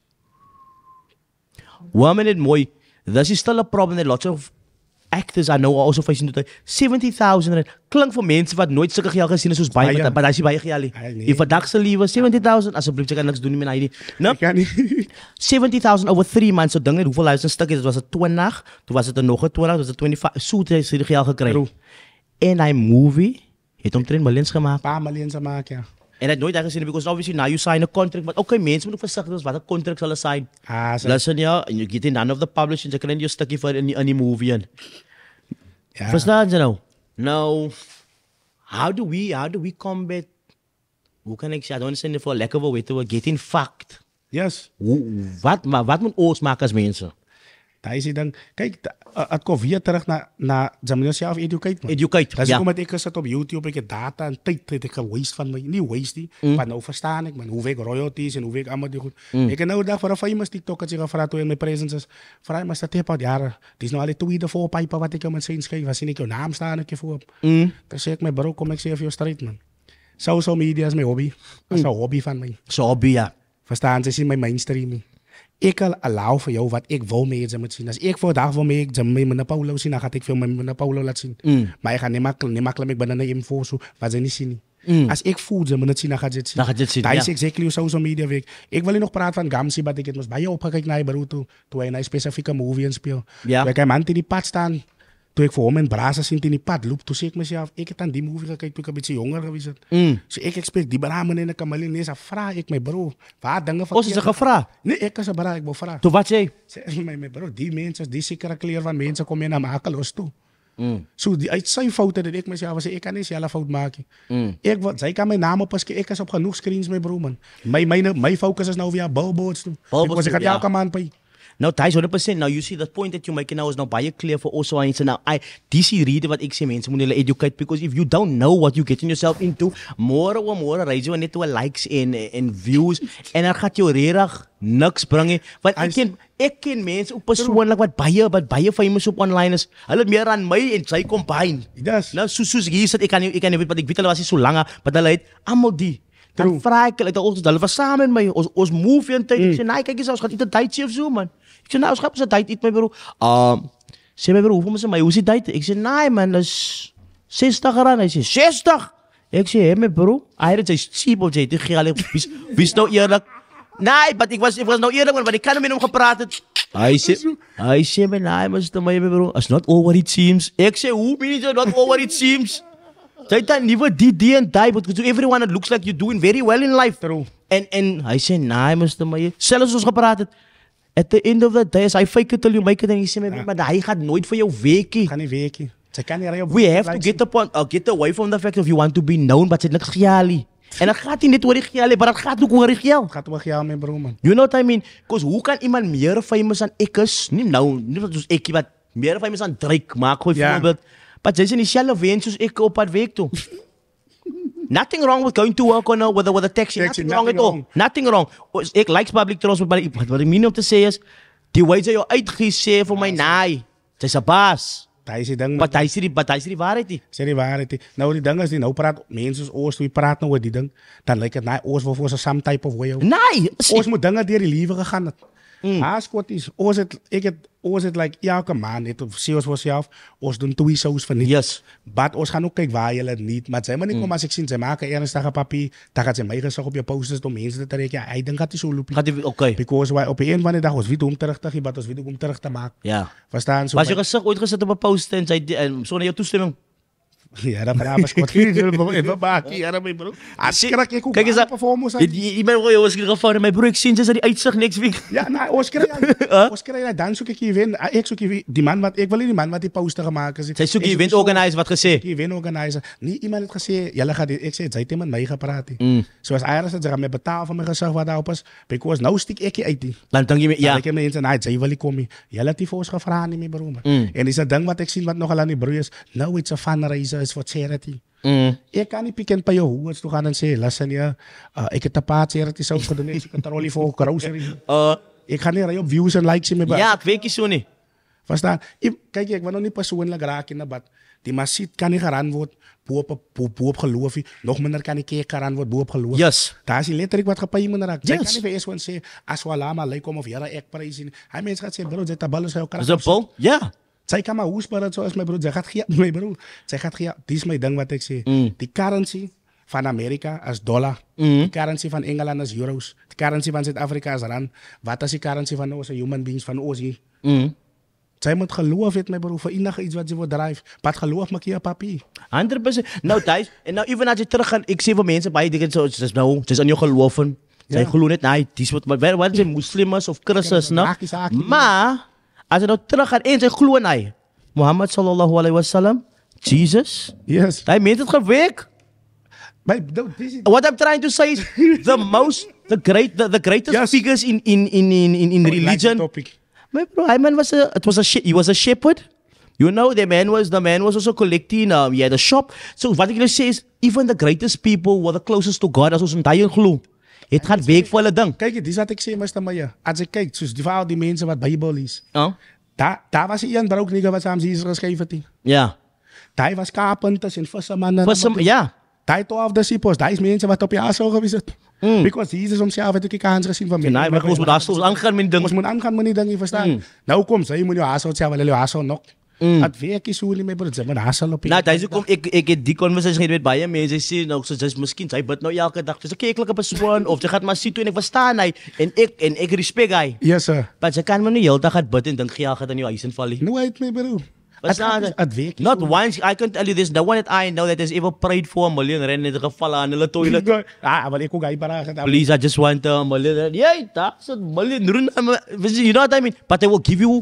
Waarom is het mooi? This is still a problem that lots of actors I know are also facing today. seventy thousand klink voor mensen wat nooit zulke geld gezien is zoals baie, maar dat is baie geld. In vandaag se liewe seventy thousand, alsjeblieft, je kan niks doen met mijn I D. No? seventy thousand over three months, so ding, hoeveel luister stuk is het? Was het twintig, toen was het er nog een twintig, toen was het twenty-five, zo heeft hij geld gekregen. En hij movie, heeft omtrent millions gemaakt. Een paar millions gemaakt, ja. En het nooit daar gezien, because obviously now you sign a contract, but okay, mensen moeten versigtig wees wat 'n contract hulle sign. Ah, so. Listen, ja, and you get in none of the publishers, jy kry jou stukkie vir in die, in die movie in. Ja. Verstaan jy nou? Now, how do we, how do we combat, hoe kan ek sê, I don't understand it for a lack of a way to getting fucked. Yes. Hoe, wat, maar wat moet ons maak as mense? Daar is die ding, kijk, het komt weer terug naar, naar jezelf educate. Man. Educate, dat is ja. ook omdat ik zit op YouTube, ik heb data en tijd, tijd ik gewaste van mij, niet waste die, mm. maar nou verstaan ik, man, hoeveel royalties en hoeveel allemaal die goed. Mm. Ik heb nou dag voor een famous TikTok, als gevraagd hoe in mijn presence is, vraag maar staat tip uit jaren, het is nou al twee de voorpijpen wat ik aan mijn zin schrijf, als ik jouw naam staan, ik je voor op. Mm. Dan zeg ik, mijn bro, kom ik zeer voor je strijd, man. Social media is mijn hobby, dat is een hobby van mij. Zo'n hobby, ja. Verstaan, ze zien mijn mainstream. Ik wil allow voor jou wat ik wil mee ze moet zien. Als ik voor dag wil mee ik met mijn Paulo zien, dan ga ik veel met mijn Paulo laten zien. Mm. Maar ik ga niet makkelijk, niet makkelijk, ik ben dan info zo, wat ze niet zien. Mm. Als ik voel ze moet zien, dan gaat ze het zien. Dan gaat het zien, dat ja. is exactly social media week. Ik wil je nog praten van Gamsi, wat ik het moest bij jou opgekijkt naar je broer toe, toen hij een specifieke movie in speel. Ja. Toen ik hem aan die pad staan, toen ik voor hem in Brasa zit in die pad loop, toen zei ik mezelf, ik heb aan die movie gekeken toen ik een beetje jonger geweest was. Mm. Dus ik expect die banamen in de kamelin, nee, ze vraag ik mijn bro. Waar dingen van? Oh, ze zeggen vraag? Nee, ik kan ze vragen, ik wil vragen. Toen wat zei? Zeg mijn bro, die mensen, die zekere kleur van mensen kom je naar makeloos toe. Mm. So, die, uit zijn fouten dat ik mezelf zei, ik kan niet zelf fout maken. Mm. Ik, wat, zij kan mijn naam oppassen, ik is op genoeg screens, mijn bro, man. Mijn, mijn, mijn focus is nou via billboards toe. Billboards, ik ga ja. elke maand bij. Nou, Thijs, honderd percent. Now, you see, that point that you're making now is now baie clear for also mensen. Now, I, this is reden wat ik zeg, mensen moeten educate, because if you don't know what you're getting yourself into, more or more, raise you net to likes en, en views, en dan gaat jou rerig niks brengen. Want ik ken, ik ken mensen ook persoonlijk wat baie, wat baie famous op online is. Hulle meer aan mij en sy combine. Yes. Nou, soos, soos hier sit, ik kan nie, ik kan nie weet, want ik weet hulle was nie so lange, maar hulle het allemaal die. Dan vraag ik, like, hulle was samen met mij, ons, ons movie en tijd. Mm. Ik zei, nee, kijk eens, ons gaat niet een tijdje of zo, man. Ik zei, nou, ons gaat eens een tijd eten, mijn bro. Um, zei mijn bro, hoeveel mensen mij, hoe is die tijd? Ik zei, nee, man, dat is zestig rand. Hij zei, zestig? Ik zei, hé, mijn bro. Hij zei, cheap of zei, die ging wie is nou eerlijk? Nee, maar ik was, ik was nou eerlijk, man, want ik kan hem met hem gepraat. Hij zei, hij zei, nee, maar is het mij, mijn bro. It's not all what it seems. Ik zei, hoe ben je not all what it seems? Jy dan liever die die en die, but to everyone it looks like you're doing very well in life. True. En en hy sê, nee, mister Meyer, selfs ons gepraat het, at the end of the day, as hy fake it till you make it, en hy sê, ja. maar hy gaat nooit vir jou weekie. Gaan nie weekie. Sy kan nie ry op. We have to get, upon, uh, get away from the fact of you want to be known, but sy niks gejalie. En dat gaat nie net oor die gejalie, maar dat gaat ook oor die geld. Het gaat oor geld, mijn bro, man. You know what I mean? Because hoe kan iemand meer famous dan ek is? Nie nou, nie soos ek, maar meer famous dan Drake, maak gooi ja. voorbeeld. Maar jy is in die selfe ween soos ek op pad werk toe. Nothing wrong with going to work on a, with, a, with a taxi. taxi. Nothing, Nothing wrong at all. wrong. Nothing wrong. Ik like public transport, maar wat ik meen om te zeggen is, die wijze jou uitgesê voor mij naai. Het is een baas. Dat is die ding. Maar dat is die, dat is die waarheid. Die. Is die waarheid. Nou, die ding is die nou praat, mensen als Oost, wie praat nou over die ding, dan lijkt het na Oost wel voor some type of way. Nee. Oost moet dingen die die liever gegaan. Mm. Haast wat is, Oost het, ik het, Oost het like elke maand, net of zelfs voor zelf, Oost doen twee shows van niet. Yes. Maar Oost gaan ook kijken waar je het niet. Maar zij maar niet mm. komen als ik zie, zij maken ernstige papier, dan gaat zij mij gezegd op je posters door mensen te rekenen. Ja, hij denkt dat hij zo loopt. Gaat hij, oké. Okay. Because wij op een van de dag was wie om terug te geven, was wie om terug te maken. Ja. Verstaan? Was je gezegd ooit gezet op een poster en zei, en zonder jouw toestemming? Ja, dat was wat even maken. Ja, dat ben bro. Als ik kijk hoe ik performance. Ik ben gewoon eens gevallen mijn broer. Ik zie ze die uitzicht niks week. Ja, nou, Oscar, Oscar, dan zoek ik je win. Ik zoek je die man wat ik wil die man wat die poster gemaakt is. Zij zoek je win organizer wat gezegd. Je win organizer. Niet iemand het gezegd. Jelle gaat ik zei, zij iemand mee gepraat. Zoals Iris het zeggen met betaal van mijn gezag wat daarop is. Because nou stik ik je uit die. Dan denk je me ja. Ik heb mensen nou, zij wil ik komen. Jelle die voor gevraagd niet meer bro. En is dat ding wat ik zie wat nogal aan die broer is. Nou it's a fundraiser is voor charity. Mm. Ik kan niet pikken bij je hoeds toe gaan en zeggen, luister je, uh, ik heb een paar charity zelf gedaan, ik heb een trolley voor groceries. Uh, ik ga niet rijden op views en likes in mijn bad. Ja, ik weet je zo niet. Verstaan? Ik, kijk, ik wil nog niet persoonlijk raken in de bad. Die masiet kan niet geraan worden, boop op geloof je. Nog minder kan ik keer geraan worden, boop geloof. Yes. Daar is hij letterlijk wat gepaid me raakt. Yes. Ik kan niet eerst gewoon zeggen, als we allemaal lijken of jaren ek prijzen. Hij mensen gaat zeggen, bro, zet dat ballen zo elkaar. Is dat bal? Ja. Zij kan maar hoesperen zoals mijn broer. Zij gaat geen, mijn broer. Zij gaat geen. Dit is mijn ding wat ik zeg. Mm. Die currency van Amerika is dollar. Mm. Die currency van Engeland is euro's. Die currency van Zuid-Afrika is rand. Wat is die currency van onze human beings van ons hier? Mm. Zij moet geloof het, mijn broer, voor enige iets wat je wil drijven. Wat geloof maak je papi. honderd percent. Nou, Thijs, en nou, even als je terug gaat, ik zie van mensen bij je dingen zo, het is nou, het is aan je geloven. Zij Ja. geloven net, nee, het is wat, wat, wat zijn moslims of christens, no? Haakjes, haakjes. Maar, als je nou terug gaat, en zij geloven, nee, Mohammed sallallahu alaihi wasallam, Jesus, Yes. hij meent het gewek. Maar, no, this is... What I'm trying to say is, the most, the great, the, the greatest Yes. figures in, in, in, in, in, in Oh, I like the religion. topic. My bro, I man was a, it was a, she- he was a shepherd. You know, the man was, the man was also collecting, um, he had a shop. So what I'm going to say is, even the greatest people were the closest to God as ons ontdekken geloof. Het gaat week voor hulle ding. Kijk, dit is wat ik zeg, mister Meyer. Als ik kijk, zoals die verhaal die mensen wat Bijbel is. Oh? Daar, daar was hij een broek nigger wat samen Jezus geschreven heeft. Ja. Daar was carpenters en vissermannen. For some, ja. Daar twaalf disciples, daar is mensen wat op je aas geweest het. Mm. Because Jezus omzelf heeft ik kans gezien van mij. Nee, maar ons moet daar zo aangaan met die Ons ding. moet aangaan met die dingen, verstaan. Mm. Nou kom, zij moet je aas zelf wel je aas nog. Mm. Het werk is hoe niet meer, broer. Ze hebben aas op je. Nou, Thijs, kom, ik, ik heb die conversation met baie mense sê nou so dis miskien sy bid nou elke dag. Dis 'n kerklike persoon of jy gaan maar sien toe en ek verstaan hy en ek en ek respek hy. Yes, sir. Maar jy kan maar nie heeldag gaan bid en dink jy gaan in jou huis inval nie. Nooit meer, broer. Verstaan jy? Het werk is Not hoe- once, I can tell you this, no one that I know that has ever prayed for a million rand in geval aan hulle toilet. Ah, maar ik ook ga je Please, I just want a million rand. Yeah, that's a million rand. You know what I mean? But they will give you,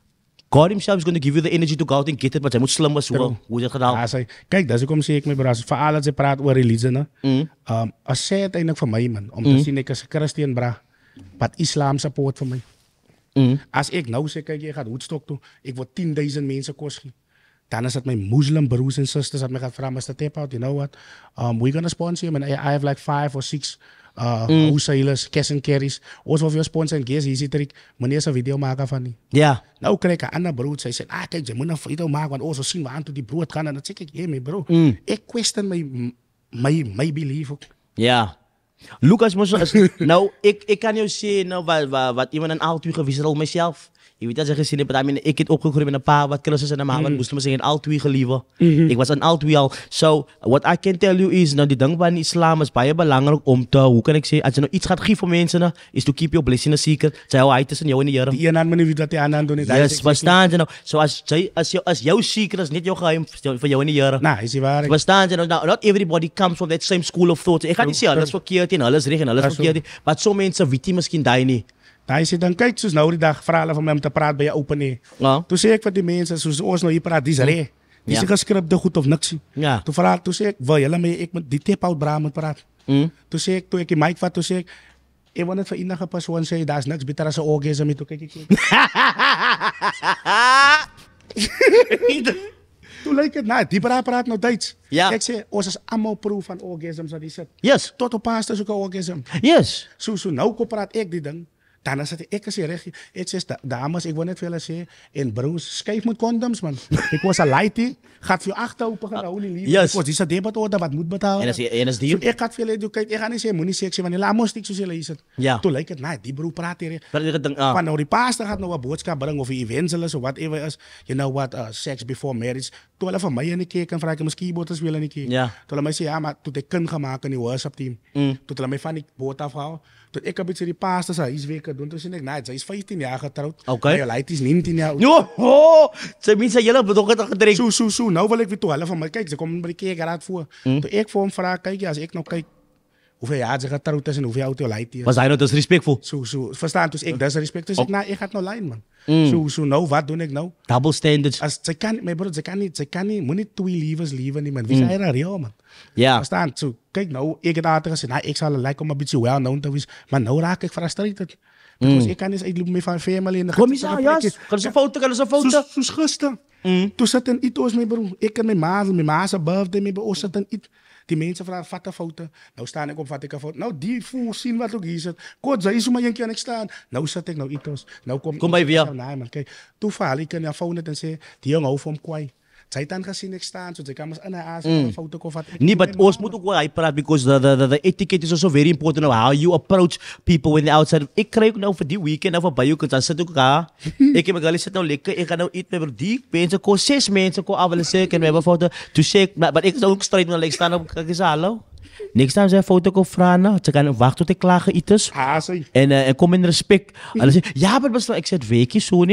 God himself is going to give you the energy to go out and get it, maar jy moet slim was hoe, hoe dit gedaan. Ja, sy, kijk, dat is ook om zeg ik mijn broer. Vooral als je praat over religie, ne? Mm. Um, als zij uiteindelijk voor mij, man, om Mm. te zien ik als christen, bra, wat islam support voor mij. Mm. Als ik nou zeg, kijk, je gaat Woodstock toe, ik word tienduizend mensen kosten. Dan is het mijn moslim broers en zusters dat mij gaat vragen, Mister Tap out, you know what? Um, we're gonna sponsor you, and I, I have like five or six uh, Mm. wholesalers, cash and carries. Ons wil je sponsoren, guess, hier zit er ik, meneer zijn video maken van die. Ja. Nou krijg ik een ander brood. Zij zegt, ah kijk, je moet een video maken, want oh, zo zien we aan toe die brood gaan. En dan zeg ik, hé, mijn bro, Mm. ik question my, my, my belief ook. Ja. Lucas, moest, nou, ik, ik kan jou zeggen, nou, wat, wat, wat iemand een altijd geweest al mezelf. Je weet dat ze gezien hebben, I mean, ik heb opgegroeid met een paar wat christenen en een man, Mm. moslims zeggen, al twee gelieven. Mhm. Ik was een al twee al. So, what I can tell you is, nou, die ding van islam is baie belangrijk om te, hoe kan ik zeggen, als je nou iets gaat geven voor mensen, nou, is to keep your blessing a secret. Zij houden tussen jou en de Heer. Die een aan manier dat die aan doen. Yes, verstaan ze nou. So, als, jy, als, jou, als jouw secret is niet jouw geheim voor jou en de Heer. Nou, is die waar. Verstaan ze nou, nou, not everybody comes from that same school of thought. Ik ga niet zeggen, alles verkeerd en alles recht en alles Dat is verkeerd. Maar zo mensen weten misschien dat niet. Hij zegt dan, kijk, zoals nou die dag verhalen van mij om te praten bij je open nee. Ja. Toen zei ik van die mensen, zoals ons nou hier praat, die is re. Die Ja. is gescript goed of niks. Ja. Toen verhaal, toen zei ik, wil jullie mee, ik moet die tip uit Bra moet praten. Mm. Toen zei ik, toen ik die mic vat, toen zei ik, ik wil net voor enige persoon zeggen, daar is niks beter als een orgasme. Toen kijk ik, toen leek het, nou, die Bra praat nou Duits. Ja. Ik zei, ons is allemaal proef van orgasmes wat die zit. Yes. Tot op paas is ook een orgasme. Yes. Zo, zo, nou kom praat ik die ding. Dan is het, ik zeg recht, ik zeg, dames, ik wil net veel zeggen, en broers, schijf met condoms, man. Ik was een lightie, gaat voor acht open gaan, nou niet liever. Yes. Ik was die debat order, wat moet betalen. En als je en als die. So, ik had veel doen, kijk, ik ga niet zeggen, moet niet zeggen, want laat moest ik zo zeggen, is het. Ja. Toen lijkt het, nou, die broer praat hier. Maar ik denk, ah. Van nou, die pastor gaat nou een boodschap brengen of evangelist of whatever is. You know what, uh, sex before marriage. Toen wel van mij in de kerk en vraag ik mijn skibooters willen in de kerk. Ja. Toen mij zei, ja, maar toen ik kind gemaakt in die worship team. Mm. Toen mij van die boot afhouden. Toen ik een beetje die pastor zei, iets weken doen. Toen zei ik, nee, zij is vijftien jaar getrouwd. Oké. Maar je lijkt is negentien jaar oud. Jo, oh, ze mensen jullie bedoelen dat gedrinkt. Zo, zo, zo. Nou wil ik weer toe van mij. Kijk, ze komen bij de kerk eruit voor. Mm. Toen ik voor hem vraag, kijk, ja, als ik nou kijk, hoeveel jaar ze getrouwd is en hoeveel oud je lijkt hier. Was hij nou disrespectful? Zo, zo. Verstaan, dus ik, dat is respect. Dus Oh. ik, nou, ik ga nou lijn, man. Mm. Zo, zo, nou, wat doe ik nou? Double standards. Als, ze kan, mijn broer, ze kan niet, ze kan niet, moet niet twee liefers lieven, niet, man. Wie zijn er real, man? Ja. Verstaan, zo, kijk nou, ik heb altijd gezegd, nou, ik zal lijken om een beetje well known te wezen, maar nou raak ik frustrated. Because Mm. ik kan eens uitlopen met van family. Kom eens aan, ja. Kan ze een foto, kan ze een foto? Zo, zo schusten. Mm. Toen zat een iets, mijn broer. Ik en mijn ma, mijn ma zijn birthday, mijn broer, zat een iets. Die mensen vragen, vat een foto. Nou sta ik op, vat ik een foto. Nou, die voel zien wat ook hier zit. Kort, zei ze maar een keer en ik staan. Nou zat ik, nou iets. Nou kom, Kom bij wie? Nee, man, kijk. Toeval, ik kan je phone en zeggen, die jongen hoeft hem kwijt. Zij dan gezien ik staan, zo ik kan maar aan haar een foto of wat. Nee, but ons moet ook wel uitpraten, because the, the, the, the etiquette is also very important of how you approach people when they're outside. Ik krijg ook nou voor die weekend, nou voor bij jou, dan zit ook daar. Ik heb me gelijk zit nou lekker, ik ga nou eten met die mensen, ko zes mensen, ko af willen zeggen, en we hebben foto, to shake, maar ik zou ook strijd met like staan op, kijk eens, hallo. Niks aan zijn foto ko vragen, ze kan wachten tot ik klagen iets. Ah, sorry. En, uh, en kom in respect. En dan zeg ja, maar best wel, ik zeg weekje zo niet.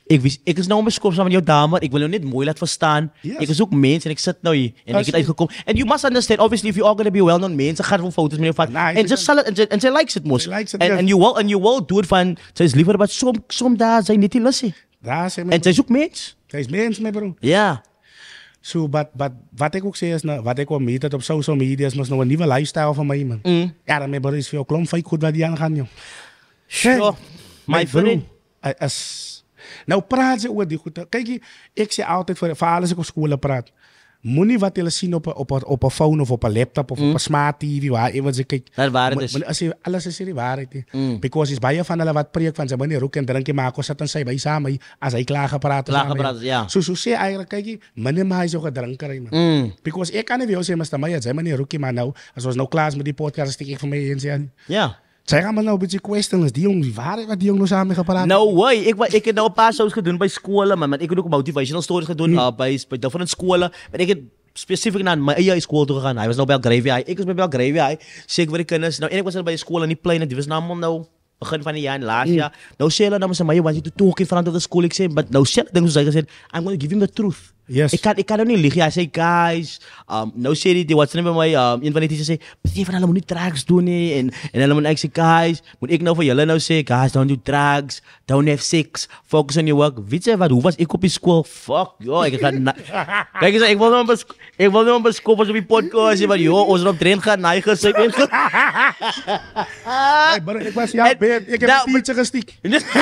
Ik, wist, ik is nou op mijn school samen met jou dame, ik wil jou niet mooi laten verstaan. Yes. Ik is ook mens en ik zit nou hier en ik heb uitgekomen. And you must understand, obviously, if you are gonna be well-known mensen, gaan gewoon foto's met je van. Nice. En ze zal het, en ze- en ze likes het mos. Ze likes het, En yes. en you will, and you will do it van, ze is liever, maar som, som daar zijn niet die lussie. Daar zijn En ze is ook mens. Hij is mens, mijn bro. Ja. So, but, but, wat ik ook zeg is, nou, wat ik ook meet dat op social media is, nog een nieuwe lifestyle van mij, man. Mm. Ja, dan mijn is veel klomp, goed waar die aan gaan, joh. Sure. My friend. As, as, nou, praat ze over die goed. Kijk, je, ik zeg altijd, voor, voor alles ik op school praat, moet niet wat jullie zien op een, op, een, op een phone of op een laptop of Mm. op een smart T V, waar even ze kijkt. Dat waar het Maar- is. maar als je- Alles is die waarheid. hè. Mm. Because is bij je van hulle wat preek van ze wanneer rook en drinken maken, zat dan zij bij samen als hij klaar gepraat. Klaar gepraat, ja. Zo, zo zeg eigenlijk, kijk je, meneer maar hij is ook een drinker, man. Mm. Because ik kan niet veel zeggen, maar ja, zij meneer rook, maar nou, als we nou klaar is met die podcast, stik ik van mij in zeggen. Ja. Zij gaan me nou een beetje questions. Die jongen, die waren wat die jongen nou samen gepraat. No way. Ik, wa- ik heb nou een paar shows gedaan bij scholen, man. Ik heb ook motivational stories gedaan Mm. uh, bij, bij different scholen. Maar ik heb specifiek naar mijn eigen school toe gegaan. Hij was nou bij Belgravia High. Ik was bij Belgravia High. Zeker voor de kennis. Nou, en ik was er bij de school en die plein. Die was namelijk nou begin van het jaar en laatst jaar. Nou, Sheila, nou, zei, maar je want you to talk in front of the school. Ik zei, but nou, Sheila, denk ik, gezegd, I'm going to give him the truth. Yes. Ik kan, ik kan hem niet liegen. Hij zei, guys, um, nou, Sherry, die was er bij mij. Um, een van die teachers zei, meneer van, hulle moet niet drugs doen. Nie. En, en hulle moet eigenlijk zeggen, guys, moet ik nou voor jullie nou zeggen, guys, don't do drugs, don't have sex, focus on your work. Weet je wat, hoe was ik op die school? Fuck, joh, ik ga... na- Kijk eens, ik wil nou bes- ik wil nou beskoppen op die podcast. Maar joh, ons op train gaan neigen. Zo, ik ben- Hey, bro, ik was jouw En- beeld. Ik heb nou, een teacher gestiek.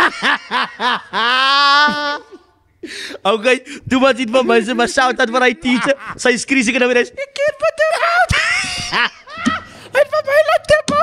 Oké, doe maar iets van mensen, maar shout-out voor hij teacher. Zij is crisis en dan weer eens, ik kan put them out. Hij van mij laat them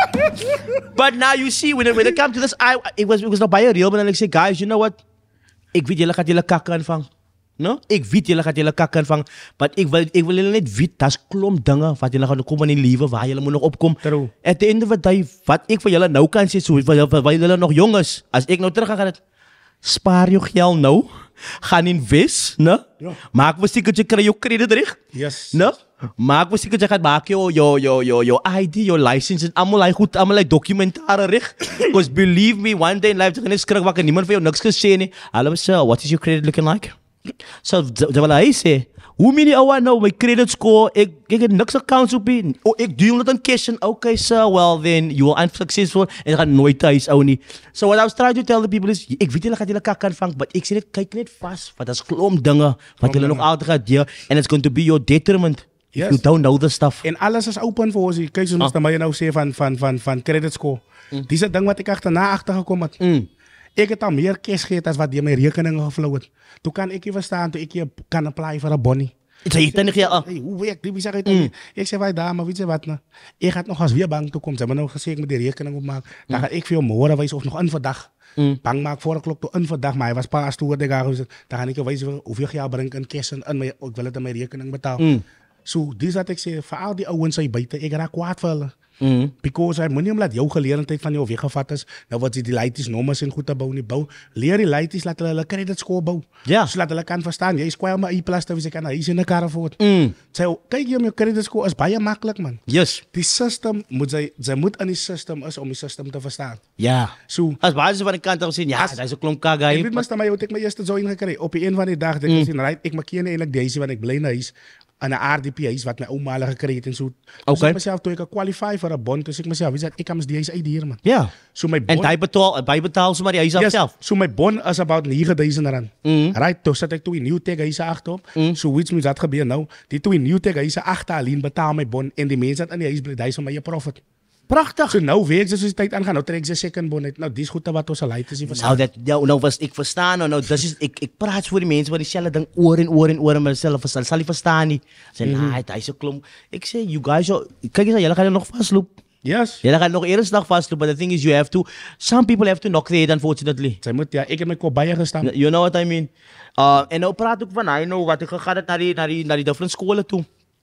out. But now you see, when it, when it comes to this, I, ik was, ik was nog bij een reel, maar dan ik zei, guys, you know what? Ik weet, jullie gaat jullie kakken aanvangen. No? Ik weet, jullie gaat jullie kakken aanvangen. Maar ik wil, ik wil jullie niet weten, dat is klomp dingen wat jullie gaan komen in je leven, waar jullie moet nog opkomen. True. At the end of the day, wat ik voor jullie nou kan zeggen, waar, waar jullie nog jong is, als ik nou terug ga, gaat het, spaar je geld nou, ga invest, ne? Ja. Maak we zeker, je krijgt je credit recht. Yes. Ne? Maak we zeker, je gaat maken, yo, yo, yo, yo, yo, I D, yo, license, en allemaal like goed, allemaal like documentaren recht. Because believe me, one day in life, je gaat niks krijgen, wakker, niemand van jou niks gezien, ne? Hallo, sir, what is your credit looking like? So, dat wil hij zeggen. Hoe many hour nou, mijn credit score, ik, ik heb niks accounts op in. Oh, ik doe dat een cash. Oké, okay, sir, well then, you are unsuccessful. En je gaat nooit thuis, oh niet. So what I was trying to tell the people is, ik weet jullie gaat jullie kak aanvangen, maar ik zeg het, kijk niet vast. Want dat is klomp dingen, wat jullie nog altijd gaat doen. And it's going to be your detriment. Yes. You don't know the stuff. En alles is open voor ze. Kijk, zoals Ah. ah. je nou zegt van, van, van, van credit score. Mm. Die is het ding wat ik achterna achtergekomen heb. Mm. Ik heb al meer cash gehad als wat die mijn rekeningen gevlogen. Toen kan ik even staan, toen ik je kan apply voor een bonnie. Het is niet ja. Hey, hoe werkt die? Wie zeg je dat? Mm. Ik zeg, wij dame, weet je wat nou? Ik ga nog als weer bang toekomen. Ze hebben nou gezegd, ik moet die rekening opmaken. Dan ga ik veel me horen wijzen of nog een verdag. Mm. Bang maak voor de klok tot een verdag. Maar hij was pas toen ik daar gezegd. Dan ga ik je wijzen hoeveel geld breng ik in cash en mijn, ik wil het aan mijn rekening betalen. Mm. Zo, die zat ik zeggen, voor al die ouwens zijn buiten, ik raak kwaad voor hulle. Mm. Because hij moet niet omdat jouw geleerdheid van jou weggevat is. Nou wat ze die leities nommers in goed te bouwen, niet bouwen. Leer die leities, laat hulle credit score bouwen. Ja. Dus laat hulle kan verstaan, jy is kwaai om 'n I-plus te wees, ek kan hy is in 'n karre voort. Mm. Sy kyk jy om jou credit score is baie maklik man. Yes. Die system moet sy sy moet in die system is om die system te verstaan. Ja. So Als basis van de kant al zien, ja, As- dat is een klomp kak. ek weet mos maar jy het ek my eerste join gekry. Op die een van die dag dat ek mm. sien, right, ek maak hier eintlik deze want ek bly in huis. En 'n R D P huis wat my ouma al gekry het en so. Dus Okay. ek myself toe ek qualify vir 'n bond, dus ek myself, weet jy, ek kan mos die huis uit hier man. Ja. So my En bond hij betaalt, hij betaalt ze maar hij zelf Yes, zelf. so my bon is about nine duisend rand. Mm. Right, toe sit ek toe die new tag huise agterop. Mm. So which means dat gebeur nou. Die twee new tag huise agter alleen betaal my bon en die mense wat in die huis bly, dis van my profit. Prachtig. So nou weet ek soos die tyd aangaan, nou trek ek se second bon uit. Nou dis goed wat ons al uit is, jy Nou, verstaan. dat, nou, nou was ik verstaan, nou, nou dat is, ik, ik praat voor die mensen, maar diezelfde ding oor en oor en oor, maar zelf verstaan, zal hij verstaan niet. Ze zeggen, mm-hmm. hij is een klomp. Ik zeg, you guys, yo, kijk eens, jullie gaan er nog vastlopen. Yes. Jullie gaan nog eerst dag vastlopen, but the thing is, you have to, some people have to knock the head, unfortunately. Sy moet ja, ek het my kop baie gestamp. You know what I mean? Uh, en nou praat ik van, hij nou, wat ik ga naar die, naar die, naar die different scholen toe.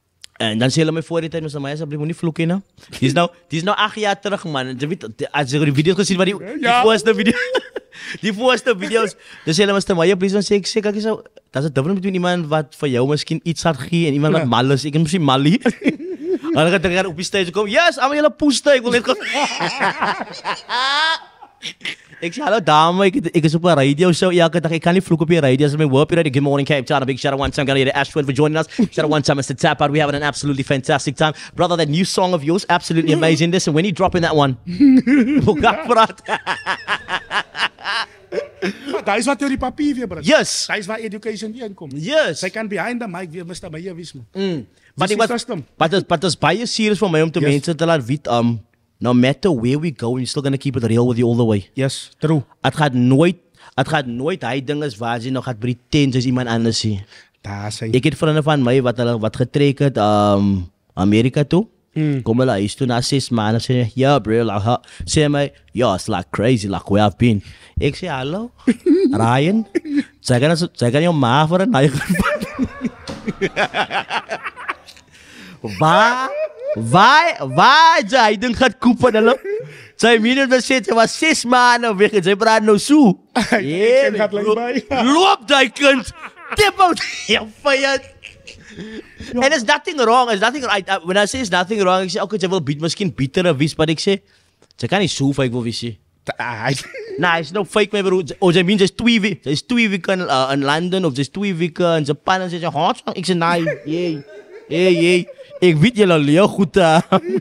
En dan zullen we voor die tijd met mij alsjeblieft moet niet vloeken, hè? Die is nou, die is nou acht jaar terug, man. Je weet, als je die video's gezien, maar die, die voorste video, die voorste video's. Dus helemaal stem, maar je please, dan zeg ik, zeg ik zo, dat is het difference between iemand wat voor jou misschien iets had gegeven en iemand wat mal is. Ik heb misschien mallie. En dan gaat er op je stage komen, yes, allemaal jullie poesten, ik wil niet gaan. Ik zei, hallo dame, ik, ik is op een radio show elke dag. Ik kan niet vloeken op je radio. So mijn work radio. Good morning, Cape Town. A big shout out one time. Gotta get Ashwin for joining us. Shout out one time, Mister Tap Out. We having an absolutely fantastic time. Brother, that new song of yours, absolutely amazing. Listen, when you dropping that one? Dat is wat jullie papier weer, bro. Yes. Dat is waar education weer komt. Yes. Zij kan behind the mic weer Mister Meyer wismen. Mm. But it was, but it's, but it's baie serious voor mij om te yes. mensen te laten weten, um, no matter where we go, we're still gonna keep it real with you all the way. Yes, true. Het gaat nooit, het gaat nooit hij dingen waar je nog gaat pretend als iemand anders zie. Daar zijn. Ik heb vrienden van mij wat hulle wat getrek het, um, Amerika toe. Mm. Kom hulle huis toe na zes maanden. Sê, yeah bro, like, sê my, yeah, it's like crazy, like where I've been. Ik zeg, hallo, Ryan, zij kan, zij kan jou ma voor een eigen. Waar, waar, waar zij dan gaat kopen, hallo? Zij minus bezit, ze was zes maanden weg en zij praat nou zo. Yeah, loop die kind, tip out, ja, vijand. And there's nothing wrong. There's nothing right. Uh, when I say there's nothing wrong, ik zeg ook, ze wil beat, misschien betere wist, maar ik zeg, ze kan niet zo fake wil wissen. Nee, het is nou fake, mijn broer. Oh, ze mean, ze is twee weken, ze is twee weken uh, in London, of ze is twee weken in Japan, en ze zegt, hot, ik zeg, nee, jee, jee, jee, ik weet je al heel goed, uh.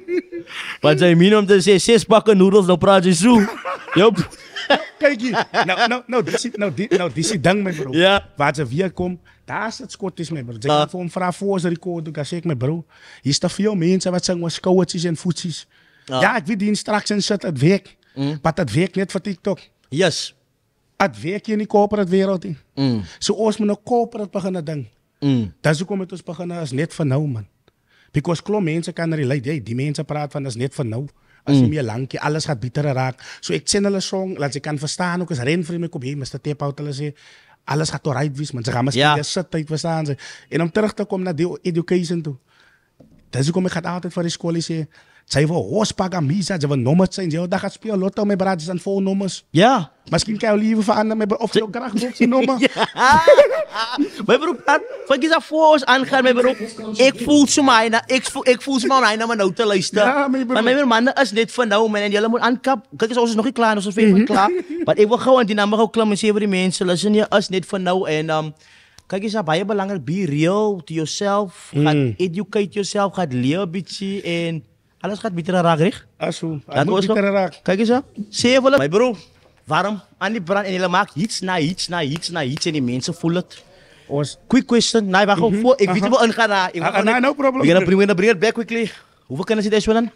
Maar ze mean om te zeggen, zes pakken noedels, dan praat je zo. Yup. Kijk hier, nou, nou, nou, dit is, nou, dit, nou, dit is ding, mijn broer. Ja. Waar ze weer komt, daar is het Scottisch, mijn broer. Ze gaan voor een vraag voor ze record, dan zeg ik, mijn broer, hier is te veel mensen wat zeggen, schouwtjes en voetjes. Ja. ja, ik weet die instructies zit, het werkt. Mm. Maar het werkt niet voor TikTok. Yes. Het werkt in die corporate wereld. Mm. Zoals we een corporate beginnen doen. Mm. Dat is ook met ons beginnen, is net van nou, man. Because klom mensen kan relate. Hey, die mensen praten van, dat is net van nou. Als mm. je meer lang, alles gaat beter raken. Zo, ik zin hulle song, laat ze kan verstaan, ook als renvriend me kom, hey, mister Tap Out, hulle sê, alles gaat alright wees, man. Ze gaan misschien ja. sit tijd verstaan. Ze. En om terug te komen naar die education toe. Dat is ook, ik ga altijd voor de school zeggen, zij wil hoospakken, misa, ze wil nummers zijn. Ze wil dat gaat spelen, lotto met braadjes en vol nummers. Ja. Misschien kan je liever veranderen, of je ook graag boek zijn nummer. Ja. Mijn broer, vergeet dat voor ons aangaan, mijn broer. Ik voel ze mij, ik voel, ik voel ze mij naar mijn nou te luisteren. Ja, mijn broer. Maar mijn man is niet van nou, man. En jullie moeten aankap. Kijk eens, ons is nog niet klaar, ons is veel van klaar. Maar ik wil gewoon die naam ook klimmen, zeven die mensen. Luister, je is niet van nou. En um, kijk eens, dat is belangrijk. Be real to yourself. Mm. Gaat educate yourself, gaat leren een beetje. En alles gaat beter raken, richtig? Asu, het moet beter raken. Kijk eens, zeven. Mijn broer. Waarom? Aan die brand en jullie maken iets na iets na iets na iets en die mensen voelen het. Ons. Quick question. Nee, wacht mm-hmm. voor. Ik weet wel ingaan na. Ik uh, uh, no problem. We gaan bring it bring it back quickly. Hoeveel kunnen ze deze dan?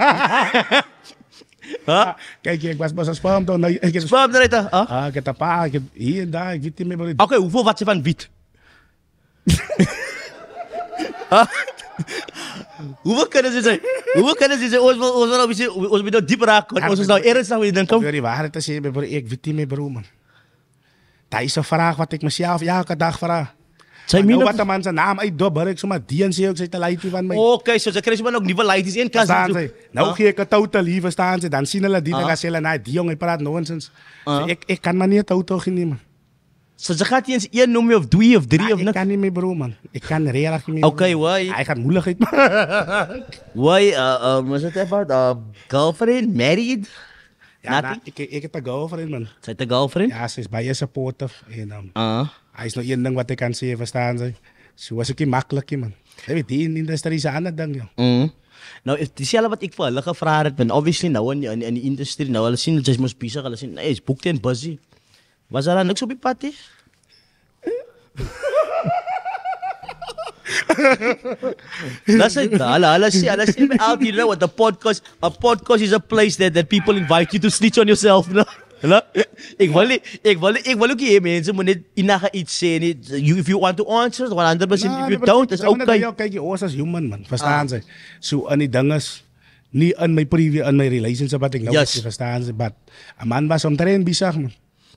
Huh? Kijk, ik was pas een spam dan. Spam eruit. Ah, ik heb een paar. Ik heb hier en daar. Ik weet niet meer. Oké, okay, hoeveel wat ze van wit? Hoeveel kunnen ze zijn? Hoeveel kunnen ze zijn? Ons wil ons wil ons wil diep raken. Ons is nou ernstig met denken. Ik wil die waarheid te zeggen, broer. Ik weet niet meer, broer, man. Dat is een vraag wat ik mezelf elke dag vraag. Zijn nou wat de man zijn naam uitdobber, ik zomaar D N C ook zit te leiden van mij. Oké, okay, zo ze krijgen maar ook nieuwe leiders in. Staan ze. Nou huh? Geef ik het totaal liever staan ze. Dan zien hulle die, dan gaan ze zeggen, nee, die jongen praat nonsens. Uh. Ik, ik kan maar niet het auto nemen. So, ze gaat niet eens één noemen of twee of drie nah, of niks? Ik kan niet meer, bro, man. Ik kan redelijk niet meer. Oké, okay, why? Hij gaat moeilijkheid. Why, uh, um, was het about uh, girlfriend, married? Ja, nah, ik, ik heb een girlfriend, man. Ze heeft een girlfriend? Ja, ze is bij je supportive. En, um, uh. Hij is nog één ding wat ik kan zeggen, verstaan ze. Zo was ik makkelijk, man. Je weet, die industrie is een ander ding, joh. Mm. Nou, het is zelf wat ik voor hulle gevraagd heb. En obviously, nou in, in, in die industrie, nou, hulle zien dat ze moest bezig. Hulle zien, nee, is boeked en busy. Was er dan niks op die party? That's it. Let's see. Let's see out. You know what? The podcast. A podcast is a place that, that people invite you to snitch on yourself. You know? Hello? Ik wil niet. Ik wil niet. Ik wil ook hier mensen moet niet inaga iets zeggen. You, if you want to answer, one hundred percent. If you don't, it's okay. Kijk, je oors als human, man. Verstaan ze? Zo aan die dingen. Niet in mijn preview, in mijn relationship wat ik nou yes. Verstaan ze? Maar een man was omtrent bizar, man.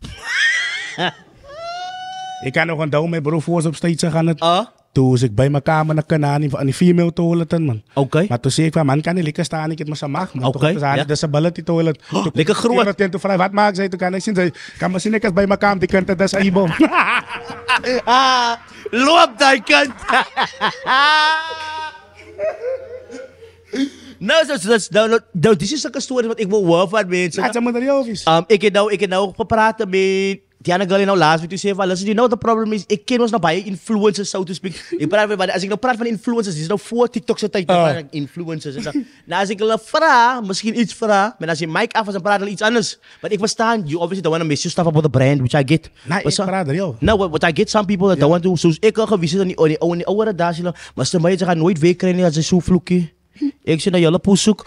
Ik kan nog een douw met bro voor op stage gaan het. Uh? Toen was ik bij mijn kamer naar Kanani van die female toilet, man. Oké. Okay. Maar toen zei ik van, man kan niet lekker staan, ik het maar zo mag, man. Oké. Okay. Toen was ja. Disability toilet. Oh, lekker groot. Toen vroeg wat maak zij? Toen kan ik zien, zei, kan maar zien ik als bij mijn kamer, die kant dat is Ibo. Ah, loop die kant. Nou, dat is nou, nou, nou, dit is een story wat ik wil horen van mensen. Laat ze materiaal is. Um, ik heb nou, ik heb nou gepraat met Diana Gully nou laatst, toen zei van, listen, you know the problem is, ik ken ons nou bij influencers, so to speak. Ik praat met, als ik nou praat van influencers, dit is nou voor TikTokse tijd, uh. influencers. Nou, als ik hulle vraag, misschien iets vraag, maar als je mic af is, dan praat hulle iets anders. But ik verstaan, you obviously don't want to miss your stuff about the brand, which I get. Nee, ik so, praat er heel. No, what, what I get, some people that yeah. don't want to, zoals ik al geweest aan die oude oude dagen, maar ze mij, ze gaan nooit weer krijgen als ze zo vloeken. Ik zeg, nou, jullie poesoek.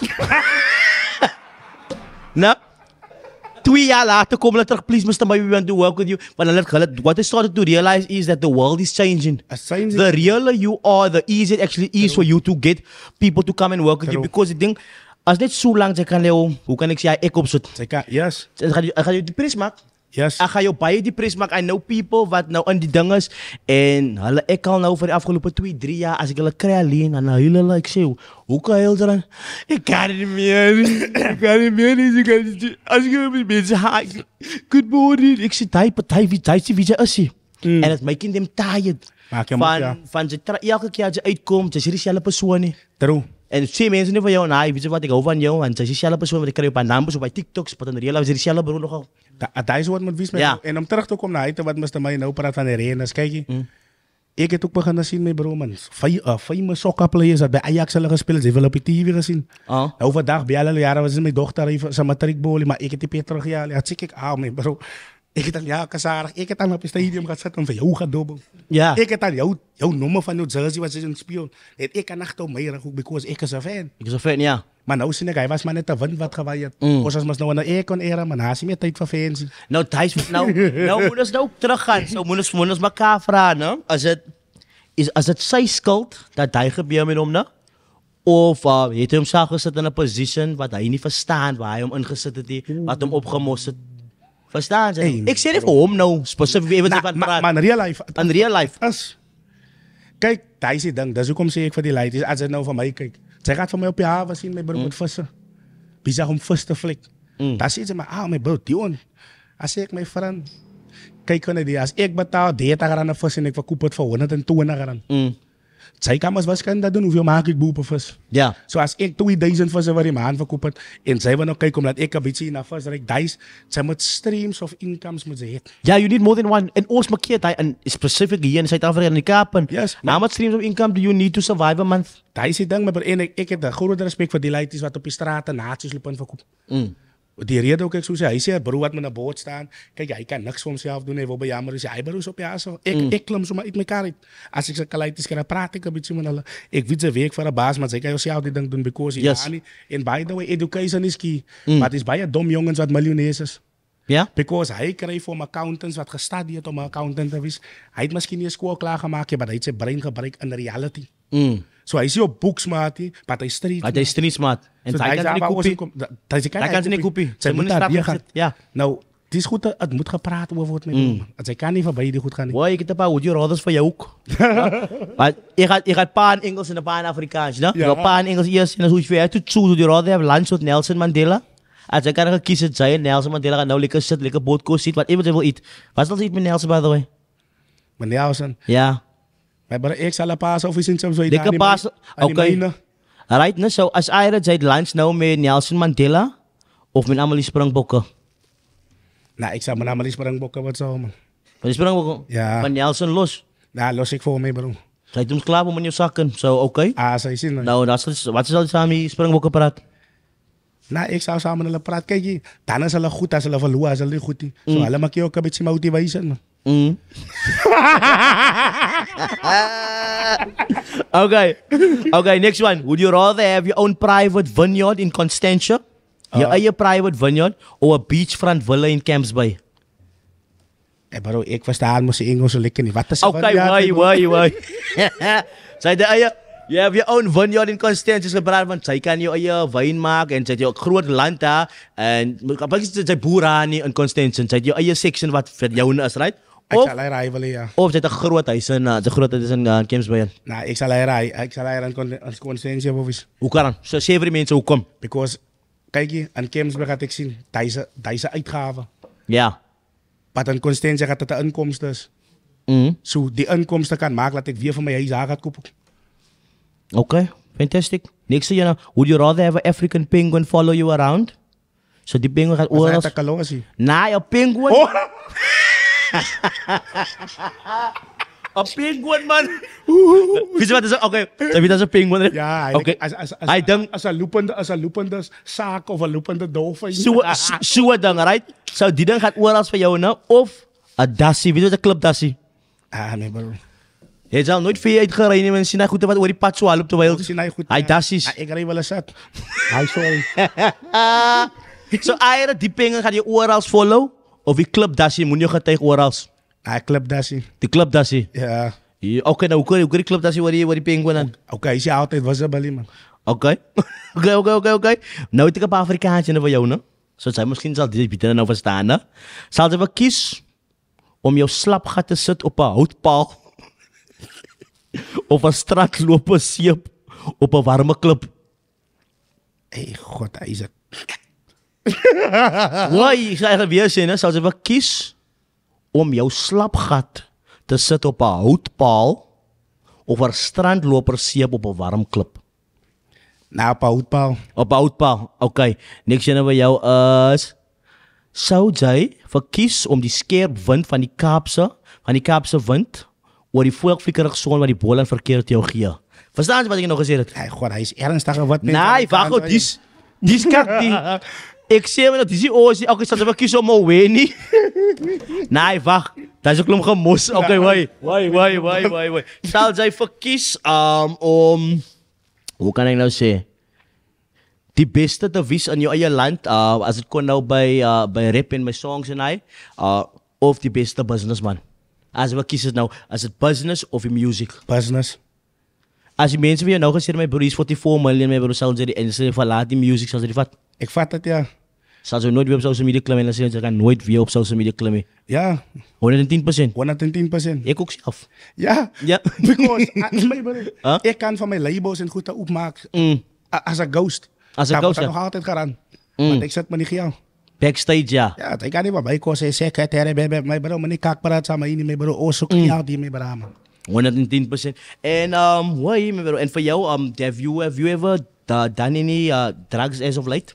Nou? Twee jaar later komen we terug, please, mister Meyer, we want to work with you. But what I started to realize is that the world is changing. changing. The realer you are, the easier it actually is True. For you to get people to come and work with True. You. Because ik denk, als dit zo lang, kan je, hoe kan ik zeggen, ik opzet. Yes. Dan ga je die prijs maken. Yes. Dan ga je bij die prijs maken. I know people wat nou aan die dingen is. En hulle, ik al nou voor de afgelopen twee, drie jaar, als ik hulle krijg alleen, dan hulle, ik zeg, hoe kan je heel dan? Ik kan niet meer. Ik kan niet meer. Ik kan niet meer. Als ik met mensen ga, good morning. Ik zeg, die partij, wie die wie is hij? En het maakt hem tired. Maak je van, ja. van ze elke keer als je uitkomt, ze is dezelfde persoon. True. En twee mensen nu van jou, nou, weet je wat, ik hou van jou. En ze is dezelfde persoon, want ik krijg op haar naam, zo bij TikToks, wat een reëel, ze is dezelfde broer nogal. Dat is wat met wie ja. En om terug te komen naar het, wat mister Meyer nou praat van de reëners, kijk je. Mm. Ik heb ook begonnen zien, mijn bro, man. Famous soccer players dat bij Ajax hebben gespeeld, ze hebben op de T V gezien. Oh. Nou, vandaag, bij alle jaren was mijn dochter even zijn matriekbolie, maar ik heb die Peter gehaald. Ja, zie ik, ah, mijn bro. Ik heb dan, ja, kazarig, ik heb dan op het stadium gaat zetten van jou gaat dobbel. Ja. Ik heb dan jouw, jouw nummer van New Jersey, wat ze in speel. En ik kan echt op Meyer goed, because ik is een fan. Ik is een fan, ja. Maar nou zie ik, hij was maar net de wind wat gewaaid. Mm. Als we nou naar een kon eren, maar naast meer tijd voor fans. Nou, Thijs, nou, nou moet ons nou teruggaan. Zo moet ons, moet ons elkaar vragen, no? Als het, is, als het zijn schuld, dat hij gebeurt met hem, no? Of uh, heeft hij hemzelf gezet in een position wat hij niet verstaan, waar hij hem ingezet heeft, wat hem opgemost heeft. Verstaan ze? Hey, ik zeg niet voor hem nou, specifiek even nah, van praten. Maar in real life. In real life. As, kijk, Thijs is ding, dat is ook om zeg ik voor die leid. Als het nou van mij kijkt. Zij gaat van mij op je haven zien, mijn broer, mm. met vissen. Wie zegt om vis te flik. Mm. Dan zegt ze maar, ah, mijn broer, die on. Als ik mijn vriend, kijk naar die, als ik betaal dertig rand een vis en ik verkoop het voor honderdtwintig rand. Mm. Zij kan maar waarschijnlijk dat doen, hoeveel maak ik boepen vis? Ja. Zoals ik tweeduizend vissen waar in mijn hand verkoop het. En zij wil nog kijken, omdat ik een beetje naar vis rijd, Thijs, zij moet streams of incomes moet ze heten. Ja, you need more than one. En ons markeert hij, en specific hier in Zuid-Afrika in de Kapen. Yes. How much streams of income do you need to survive a month? Thijs is ding, maar ik, ik heb de grote respect voor die leiders wat op je straat en naadjes lopen verkoop. Mm. Die reden ook, ik zo zei, hij zei, broer, wat met een boot staan. Kijk, hij kan niks voor hemzelf doen, hij wil bij jammer. Hij zei, hij broer, op ja, zo. Ik, mm. ik klim zo maar uit elkaar uit. Als ik ze kan leiden, dan praat ik een beetje met hulle. Ik weet ze werk voor een baas, maar ze kan jezelf die ding doen, because yes. hij in by the way, education is key. Mm. Maar het is bij je dom jongens wat miljonairs is. Ja? Because hij krijgt voor accountants wat gestudeerd om een accountant te wees. Hij heeft misschien niet een school klaargemaakt, maar hij heeft zijn brein gebruikt in de reality. Mm. So hij is op boeksmaat, maar hij is street. Hij is street smart. En so hij kan niet kopen. Hij kan ze niet kopen. Ze moeten straf gaan. Ja. Nou, het is goed, het moet gepraat worden met hem. Hij kan niet voorbij die goed gaan. Boy, ik heb een paar goede rodders voor jou ook. Maar je gaat, je gaat paar Engels en een paar Afrikaans, no? Ja. Een paar Engels eerst en dan zoek je weer uit. Toen zoek je die rodder hebben, lunch met Nelson Mandela. Als je kan kiezen, zei Nelson Mandela gaat nou lekker zitten, lekker bootkoos zitten, wat iemand wil eten. Wat is dat iets met Nelson, by the way? Met Nelson? Ja. Maar ik zal een paas of iets in zo'n zoiets. Lekker paas, oké. Right, nou, so als je zei lunch nou met Nelson Mandela of met Amelie Springbokken? Nou, ik zou met Amelie Springbokken wat zo, man. Met die Springbokken? Ja. Maar Nelson los? Ja, los ik voor mij, bro. Zij doen klaar om in je zakken, zo oké? Okay? Ah, zij zien. Nou, dat is, wat is al samen met Springbokken praat? Nou, ik zou samen met hulle praten. Kijk je, dan is hulle goed, als hulle verloor, als hulle goed. Mm. So, hulle maak je ook een beetje motivation, man. Mm. Okay. Okay, next one. Would you rather have your own private vineyard in Constantia, uh, your own private vineyard, or a beachfront villa in Camps Bay? Eh, bro, ik verstaan moest Engels zo lekker niet. Wat is okay, why, why, why? Zij de you have your own vineyard in Constantia. Ze praten van, zij kan je eigen wijn maken en zij heeft je groot land daar. En zij boeren in Constantia. Zij heeft je eigen section wat voor jou is, right? Ik zal hij rijden, ja. Of zit een groot huis in, uh, de groot huis in uh, Camps Bay? Nou, ik zal hij rijden. Ik zal hij rijden aan Constantia of iets. Hoe kan dat? Zo zeven mensen, hoe kom? Because, kijk je, aan Camps Bay gaat ik zien, deze, deze uitgaven. Ja. Maar aan Constantia gaat het de inkomsten. Mm. Zo, die inkomsten kan maken dat ik weer van mijn huis aan ga kopen. Oké, okay. Fantastic. Next year, would you rather have an African penguin follow you around? So die penguin gaat oorals... Was hij te Nee, een penguin. Oh. Een penguin, man. Weet je wat is het? Oké, weet je dat is een penguin? Ja, oké. Hij denkt... Als een lopende, als een lopende zaak of een lopende dolfijn. Zo dan, right? Zo die dan gaat oorals van jou, nou? Of een dassie. Weet je wat een club dassie? Ah, nee, bro. Hij zal nooit veel uitgereden en zien hij goed wat over die pad zo op terwijl hij dassies. Ik rij wel eens uit. Hij sorry. Zo eieren, die penguin gaat je oorals follow? Of die club dassie moet je gaan tegen oorals? Ah, club dassie. Die club dassie? Ja. Oké, okay, nou hoe kan die club dassie waar die, waar die penguin dan? Oké, okay, is je altijd was er man. Oké. Oké, oké, oké, oké. Nou, ik heb een paar Afrikaantjes voor jou, ne? Zo zij misschien zal die bieden nou verstaan, ne? Zal ze wel kiezen om jouw slapgat te zetten op een houtpaal? Of een straatloper siep op een warme club? Hé, hey, god, hij is het. Wai, ik zou eigenlijk weer zeggen, zou ze wel kiezen om jouw slapgat te zetten op een houtpaal of een strandloper siep op een warm club? Nou, op een houtpaal. Op een houtpaal, oké. Okay. Niks zeggen bij jou is... Zou jij verkiezen om die scherp wind van die Kaapse, van die Kaapse wind, oor die volkflikkerig zon waar die bol en verkeerd jou gee? Verstaan je wat ik nog gezegd heb? Hey, god, hij is ernstig. Wat nee, wacht goed, die is... Die is kak, die... Ik zeg me dat die is oorzie. Oké, zal ze wel kiezen om een weenie? Nee, wacht. Dat is ook een gemos. Oké, okay, wai. Wai, wai, wai, wai, wai. Zal zij verkiezen um, om... Hoe kan ik nou zeggen? Die beste te wis in je eigen land. Uh, als het kon nou bij, uh, bij rap en mijn songs en hij. Uh, of die beste businessman. Als we kiezen nou, als het business of in music? Business. Als die mensen weer nou gezegd, mijn broer is forty-four miljoen, mijn broer zou zeggen, en ze verlaat die music, zou ze die vat? Ik vat het, ja. Zal ze nooit weer op social media klimmen en dan ze gaan nooit weer op social media klimmen? Ja. honderdtien procent. honderdtien procent. Ik ook zelf. Ja. Ja. Because, uh, my broer, huh? ik kan van mijn labels en goed te opmaken. Mm. Als een ghost. Als een ghost, ja. ja. nog altijd gaan. Mm. Want ik zet me niet jou. Backstage, ja. Ja, ik kan niet meer bij kozen. Zeg het, hè, mijn broer, maar niet kakparat samen in, mijn broer. Oh, zoek je jou die, mijn broer, man. honderdtien procent. En, um, why, mijn broer, en voor jou, um, have you, have you ever uh, done any uh, drugs as of late?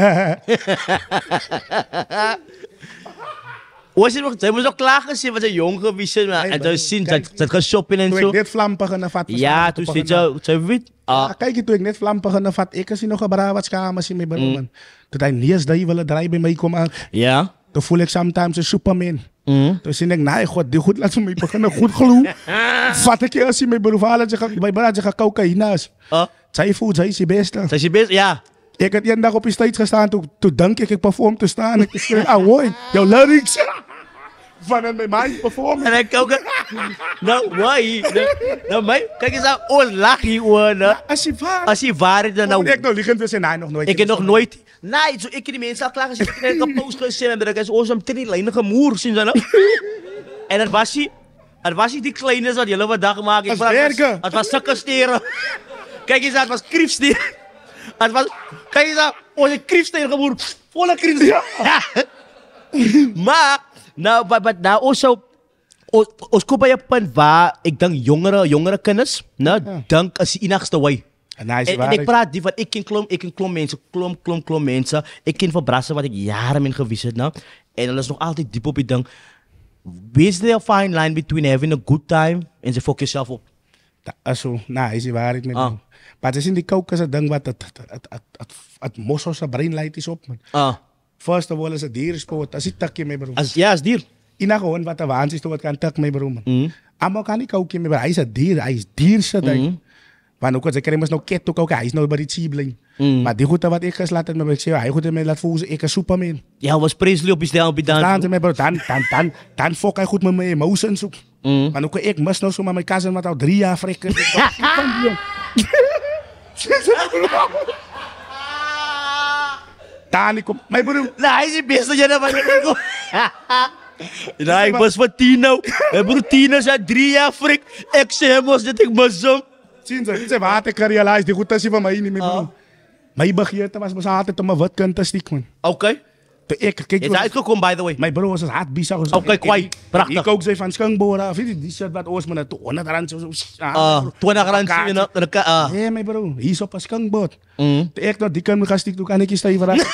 Was je nog, zij moest nog klaar gezien, wat ze jong geweest is, en toen zien, ze had gaan shoppen en zo. Toen ik net vlampig in de vat. Ja, toen zit je, ze weet. Ja, kijk je, toen ik net vlampig in de vat, ik zie nog een bravatskamer in mijn broer, man. Toen hij niet eens dat je willen draaien bij mij komen. Ja. Toen voel ik sometimes een Superman. Mm. Toen zie ik, nee, god, die goed, laat ze mij beginnen, goed gloe. Vat ik je als je mijn broer haalt, je gaat, mijn broer gaat cocaïne's. Uh. Zij voelt, zij is je beste. Zij is je beste, ja. Ik heb die dag op je stage gestaan, toen, toen dank ik, ik perform te staan. Ik schreef, ah, hoi, jouw lyrics. Van een bij mij performen. En ik ook, nou, why? Nou, mij, kijk eens aan, oh, lach hier, hoor. Als je waar. Als je waar is, dan nou. Ik nog liegend, we zijn nee, nog nooit. Ik heb nog nooit. Nee, zo ik die mensen al klaar gezien. Ik heb een post gezien en dat is zo'n drie-lijnige moer, zien ze nou. En het was hij, het was hij die kleine wat jullie wat dag maken. Het was werken. Het was zakkensteren. Kijk eens aan, het was kriefsteren. Het was, kijk eens aan, oh, een kriefsteren gemoer. Volle kriefsteren. Ja. Maar, nou, maar, maar nou, also, ons kom bij een punt waar ik denk jongere, jongere kennis, nou, ja. Denk als je enigste way. En, en, en ik praat die van, ik ken klom, ik ken klom mensen, klom, klom, klom mensen. Ik ken van Brassen wat ik jaren in gewist heb, nou. En dat is nog altijd diep op je ding. Wees er een fine line between having a good time en ze fok jezelf op. Dat zo, nou, is die waarheid met ah. Maar het is in die kokers het ding wat het, het, het, het, het, het mosselse brein leidt is op, man. Ah. First of all is het dierensport, als je takje mee, bro. As, ja, als dier. Ina gewoon wat de waans is, wat kan tak mee, bro, man. Mm. Amo kan niet koken mee, bro. Hij is een dier, hij is dierse, mm. Maar ook als ik er nou ket ook, hij is nou bij die sibling. Mm. Maar die goede wat ik geslaat heb, maar ik zei, hij goed mij laat voelen, ik een Superman. Ja, was Presley op je stijl op je dans. Dan, dan, dan, dan, dan, dan fok hij goed met mijn emotions op. Mm. Maar ook ik moest nou zo met mijn cousin wat al drie jaar frikken. Daar kom, mijn broer. Nou, hij is het beste dat jij dat maar ja, ik was van Tino. Mijn broer Tino zei drie jaar frik. Ik zei hem was dat ik moest zo. Zien ze, ze wat ik realiseer, die goed is van mij niet meer, broer. Mijn begeerte was, was altijd om een wat kunt te stiek, man. Oké. Okay. Ik, kijk, Is uitgekomen, by the way. mijn bro was het hard bizar. Oké, okay, kwai. Prachtig. Ik ook zei van skankbora. Weet je, die shit wat oors me naar honderd rand. Uh, twintig rand. Uh. Nee, mijn bro. Hier is op een skankboot. Mm. Ik nog die kan me gaan stikken. Toen kan ik je stijven raken.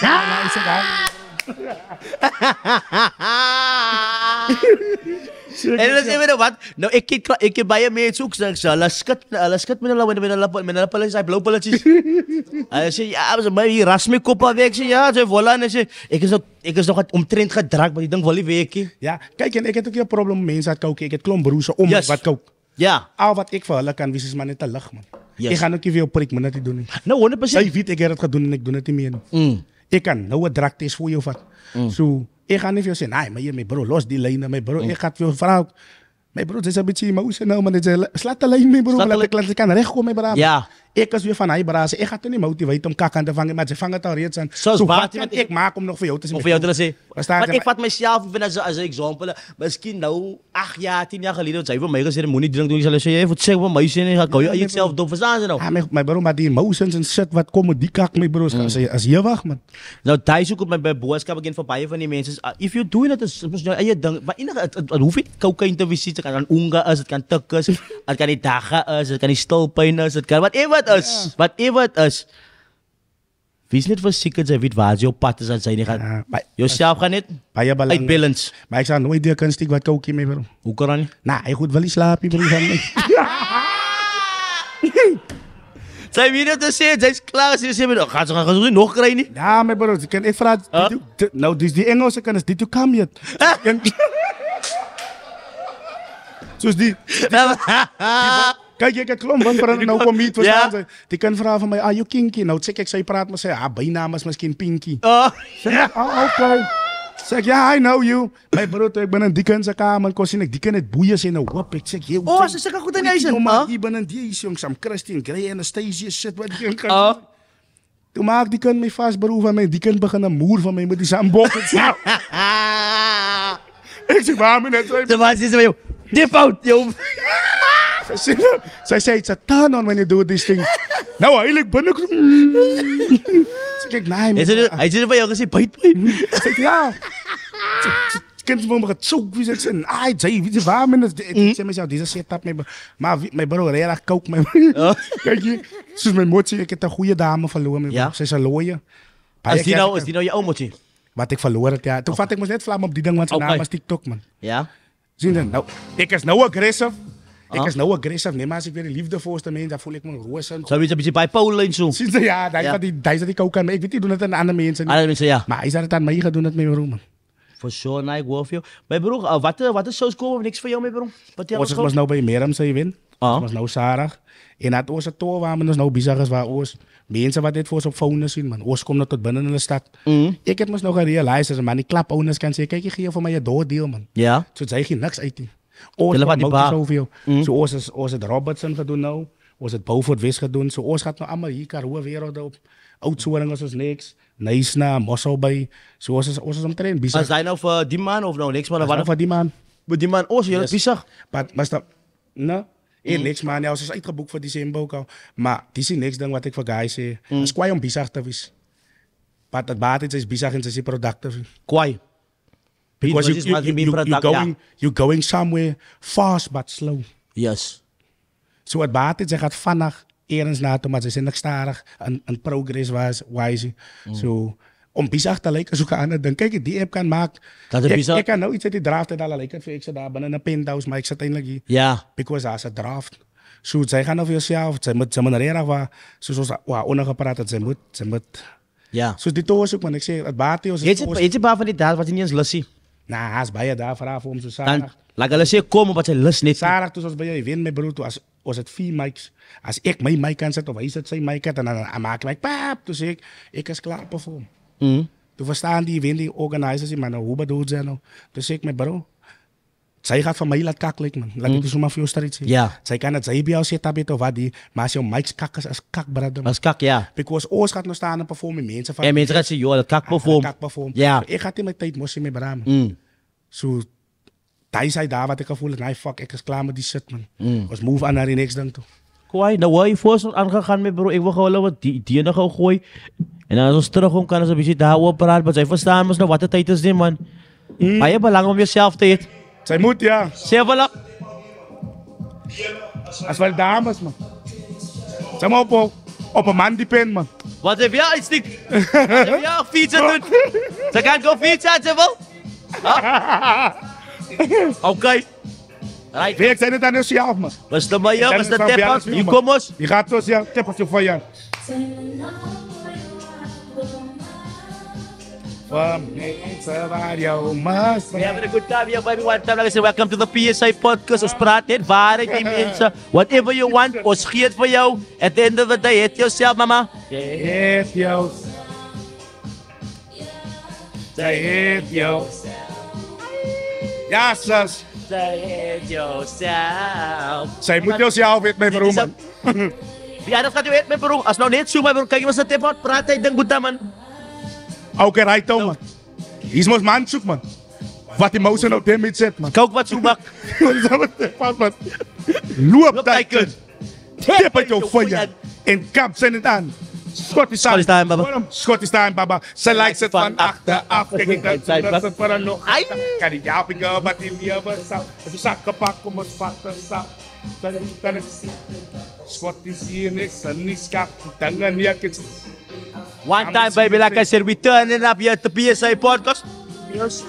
En dan sê jy wat? Nou ek het ek het baie mense ook sê, "Hulle skat, hulle skat met hulle met hulle met hulle pilletjies, hy blou pilletjies." Hulle sê, "Ja, maar my hier ras my kop af weg." Sê, "Ja, sy vola en sê, ek is nog ek is nog omtrent gedrak, maar die ding wil nie weekie." Ja, kyk en ek het ook 'n probleem met mense wat kook. Ek het klomp broers om yes. wat kook. Ja. Al wat ek vir hulle kan wys is maar net te lig, man. Yes. Ek gaan ook nie vir jou prik, man, net doen nie. Nou honderd persent. Jy weet ek het dit gedoen en ek doen dit nie meer nie. Mm. Ek kan nou 'n draktest vir jou vat. Mm. So, ek gaan nie vir jou sê, "Nee, maar jy my bro, los die lyne, my bro." Mm. Ek gaan vir jou vra, "My bro, dis 'n bietjie emosioneel, man. Dit is slat die lyn, my bro, laat ek laat ek kan regkom, my bro." Ja. Ek is weer van hy braas. Ek gaan toe nie motiveer om kak aan te vang, maar jy vang dit al reeds aan. So, so wat kan ek maak om nog vir jou te sê? Om vir jou te sê. Want ek vat myself even as as 'n voorbeeld. Miskien nou agt jaar, tien jaar gelede, sy vir my gesê moenie drink doen, ek sal sê jy moet sê vir my sê nie, gaan jy jouself dop verstaan jy nou. Ja, my, my bro, maar die emotions en shit wat kom met die kak, my bro, as jy as jy wag, man. Nou daai soek op my boodskap begin vir baie van die mense. If you doing it is jou eie ding. Maar enige hoef nie kokain te visie, dit kan onga is, dit kan tik is, dit kan die dagga is, dit kan die stilpyn is, dit kan whatever it is. Wat wat is wees net verseker jy weet waar jy op pad is as jy nie gaan ja, jouself gaan net baie uit balance maar ek sal nooit die kan stiek wat koukie my bro hoe kan nie nou hy goed wil nie slaap nie bro van my sy weet net sê jy's klaar sy sê my gaan gaan gaan nog kry nie ja my bro kan ek vra huh? nou dis die Engelse kan is dit toe kom jy soos die kijk, ek het klomp van vir nou kom meet verstaan sy. Die kan vra van my, "Ah, you kinky?" Nou sê ek sy praat maar sê, "Ah, bynaam is miskien Pinky." Oh. Sê, "Ah, okay." Sê ek, "Ja, I know you." My bro, toe ek bin in die kind se kamer, kon sien ek die kind het boeie sê nou, "Hop, ek sê ek, "Oh, sy sê goed in huis." Maar hier binne die is jong, some Christian Grey en Anastasia shit wat jy kan. Oh. Toe maak die kind my vas bro van my, die kind begin 'n moer van my met die sambok en so. Ek sê, "Maar my net sê." Dit was dis jou. Dip out, jou. Sy sê, "It's a turn on when you do these things." Nou, heilig binne. Sê ek, "Nee, man." Hy sê vir jou gesê, "Byt my." Sê ek, "Ja." Kind vir my gesoek, wie sê ek, "En ai, jy weet jy waar men is." Ek sê myself, "Dis 'n setup my." Maar my bro, regtig kook my. Kyk jy, soos my motie, ek het 'n goeie dame verloor my. Sy's 'n looie. Is die nou, is die nou jou ou motie? Wat ek verloor het, ja. Toe vat ek mos net vlam op die ding want sy naam is TikTok, man. Ja. Sien dan, nou, ek is nou aggressive. Ek is nou aggressive, nee, maar as ek weer die liefde voorste mense, dan voel ek my roos en so 'n bietjie by Paul en so. Sien jy, ja, daai wat die daai wat die kook kan, maar ek weet nie doen dit aan ander mense nie. Ander mense ja. Maar hy sê dit aan my gedoen het met my bro, man. For sure, nee, ek hoor vir jou. My broer, wat wat is sous kom of niks vir jou my broer? Wat jy ons was nou by Meyer sê wen. Ons was nou Sarah. En dat ons het toe waar ons nou besig is waar ons mense wat dit vir ons op fone sien man. Ons kom nou tot binne in hulle stad. Mm. Ek het mos nou gerealiseer man, die klap owners kan sê kyk jy gee vir my 'n doordeel man. Ja. So jy gee niks uit nie. Ons het nou soveel. Mm. So ons is ons het Robertson gedoen nou. Ons het Beaufort West gedoen. So ons gaan nou almal hier Karoo wêreld op. Oudtshoorn is ons niks. Nysna, Mossel by. So ons is ons is omtrent besig. Is hy nou vir die man of nou niks maar wat vir die man? Met die man ons jy is besig. Maar maar stap. Nee. En mm. niks man, ja, ons is uitgeboek vir Desember ook al. Maar dis die niks ding wat ek vir guys sê. Mm. Is kwai om besig te wees. Maar dat baat is besig en is productive. Kwai. Because you, you, you, you, you going, yeah. you're going somewhere fast but slow. Yes. So het baat is, jy gaat vannacht ergens naartoe, maar ze zijn nog starig en, en progress was, wijze. Mm. So, om bizar te lijken, zoeken aan het ding. Kijk, die app kan maken. Dat is ik, bizar. Ik kan nou iets uit die draft en al lijken. Ik zit daar binnen een penthouse, maar ik zit eindelijk hier. Ja. Yeah. Because als het draft. So, zij gaan over jezelf, zij moet, zij moet reden waar, zoals waar ondergepraat het, zij moet, zij moet. Ja. So, die toos ook, man. Ik zeg, het baat is. Je zit maar van die daad wat je niet eens lust ziet. Nou, hij is bij je daar vanaf om zo samen. Laat hulle sê kom op wat jy lus net. Sarah toe ons by jou wen my broer toe as ons het vier mics. As ek my mic kan sit of hy sit sy mic het en dan dan maak ek pap toe sê ek ek is klaar perform. Mhm. Toe verstaan die wen die organisers die man hoe bedoel jy nou? Toe sê ek my bro. Sy gaat van my laat kak lyk man. Laat dit sommer vir jou street sê. Ja. Sy kan dit sy by jou sit of wat die maar as jou mics kak is as kak brother. As kak ja. Because ons gaat nou staan en perform met mense van. Ja, mense gaan sê joh, dat kak perform. Kak perform. Ja. Ek gaan nie my tyd mos in my braam. Mhm. So daai sy daar wat ek gevoel het, nee fuck, ek is klaar met die shit man. Mm. Ons move aan naar die next ding toe. Kwaai, nou waar jy voor aangegaan met bro, ek wil gou hulle wat die idee nou gou gooi. En als ons terugkomen, kan ons een beetje daarover praten. Maar zij verstaan ons nog wat de tijd is, niet, man. Mm. Maar je hebt belang om jezelf te eten. Zij moet, ja. Zeer belang. Als wel dames, man. Zeg maar op, op een man depend, man. Wat heb jij iets niet? Wat heb jij fietsen doen? Ze kan gewoon fietsen, ze wil? Oké. Okay. Right. Werk zijn het aan jezelf, man. Was de Meyer, was de Teppers? Hier kom ons. Die gaat zo zeggen, Teppers voor jou. We're having a good time here, baby. One time, like I said, welcome to the P S I podcast. Ons praat net waarheid, die mensen. Whatever you want, ons geet voor jou. At the end of the day, hit yourself, mama. Hit yourself. Say hit yourself. Ja, zus. Say hit yourself. Zij moet jezelf weten, mijn broer, man. Ja, dat gaat u weten, mijn broer. Als nou net zo, mijn broer, kijk je wat ze tip had. Praat hij, denk goed, man. Oké, right, toe, man. Hier is man zoek, man. Wat emotional damage zet, man. Kijk wat zo mak. Loop dat kunt. Tip het jou van je. En kap zijn het aan. Schot is aan. Schot is aan, baba. Schot is aan, baba. Ze lijkt het van achteraf. Kijk, ik kan dat het voor een nog. Kan die japiga, wat die meer was. Het is akkepakt om het vat te staan. Schot is hier niks. En niks kap. Tangan niet. One time, baby, like I said, we turning up here at the P S I podcast. Yes.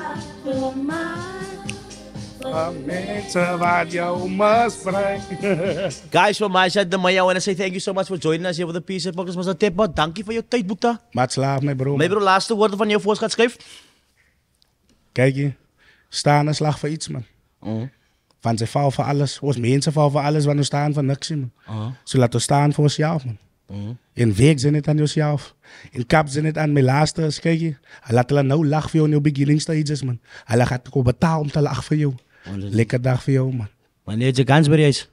Guys, from my side, the Meyer, I want to say thank you so much for joining us here with the P S I podcast. Was dat tip, man? Dank je voor je tijd, Boekta. Maat slaaf, mijn broer. Mijn broer, laatste woorden van jou voor gaat schrijven. Kijk je, staan een slag voor iets, man. Mm. Van ze val voor alles. Ons mensen val voor alles, want we staan voor niks, man. Uh-huh. Zo laten we staan voor onszelf, man. Mm. In week zijn het aan jezelf. In kap zijn het aan mijn laatste. Kijk je, hij laat nou lachen voor jou in je beginning stages, man. Hij gaat ook betalen om te lachen voor jou. Oh, lekker dag voor jou, man. Wanneer je Gansbury is.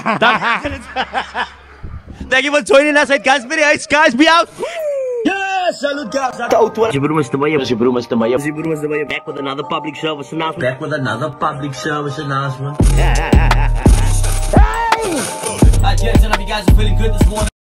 Thank you for joining us at Gansbury Ice. Guys, be out. Yes, salute guys. Je broer Mister Meyer, je broer Mister Meyer. Je broer Mister Meyer. Back with another public service announcement. Back with another public service announcement. Hey! Alright, yeah, tell me you guys are feeling good this morning.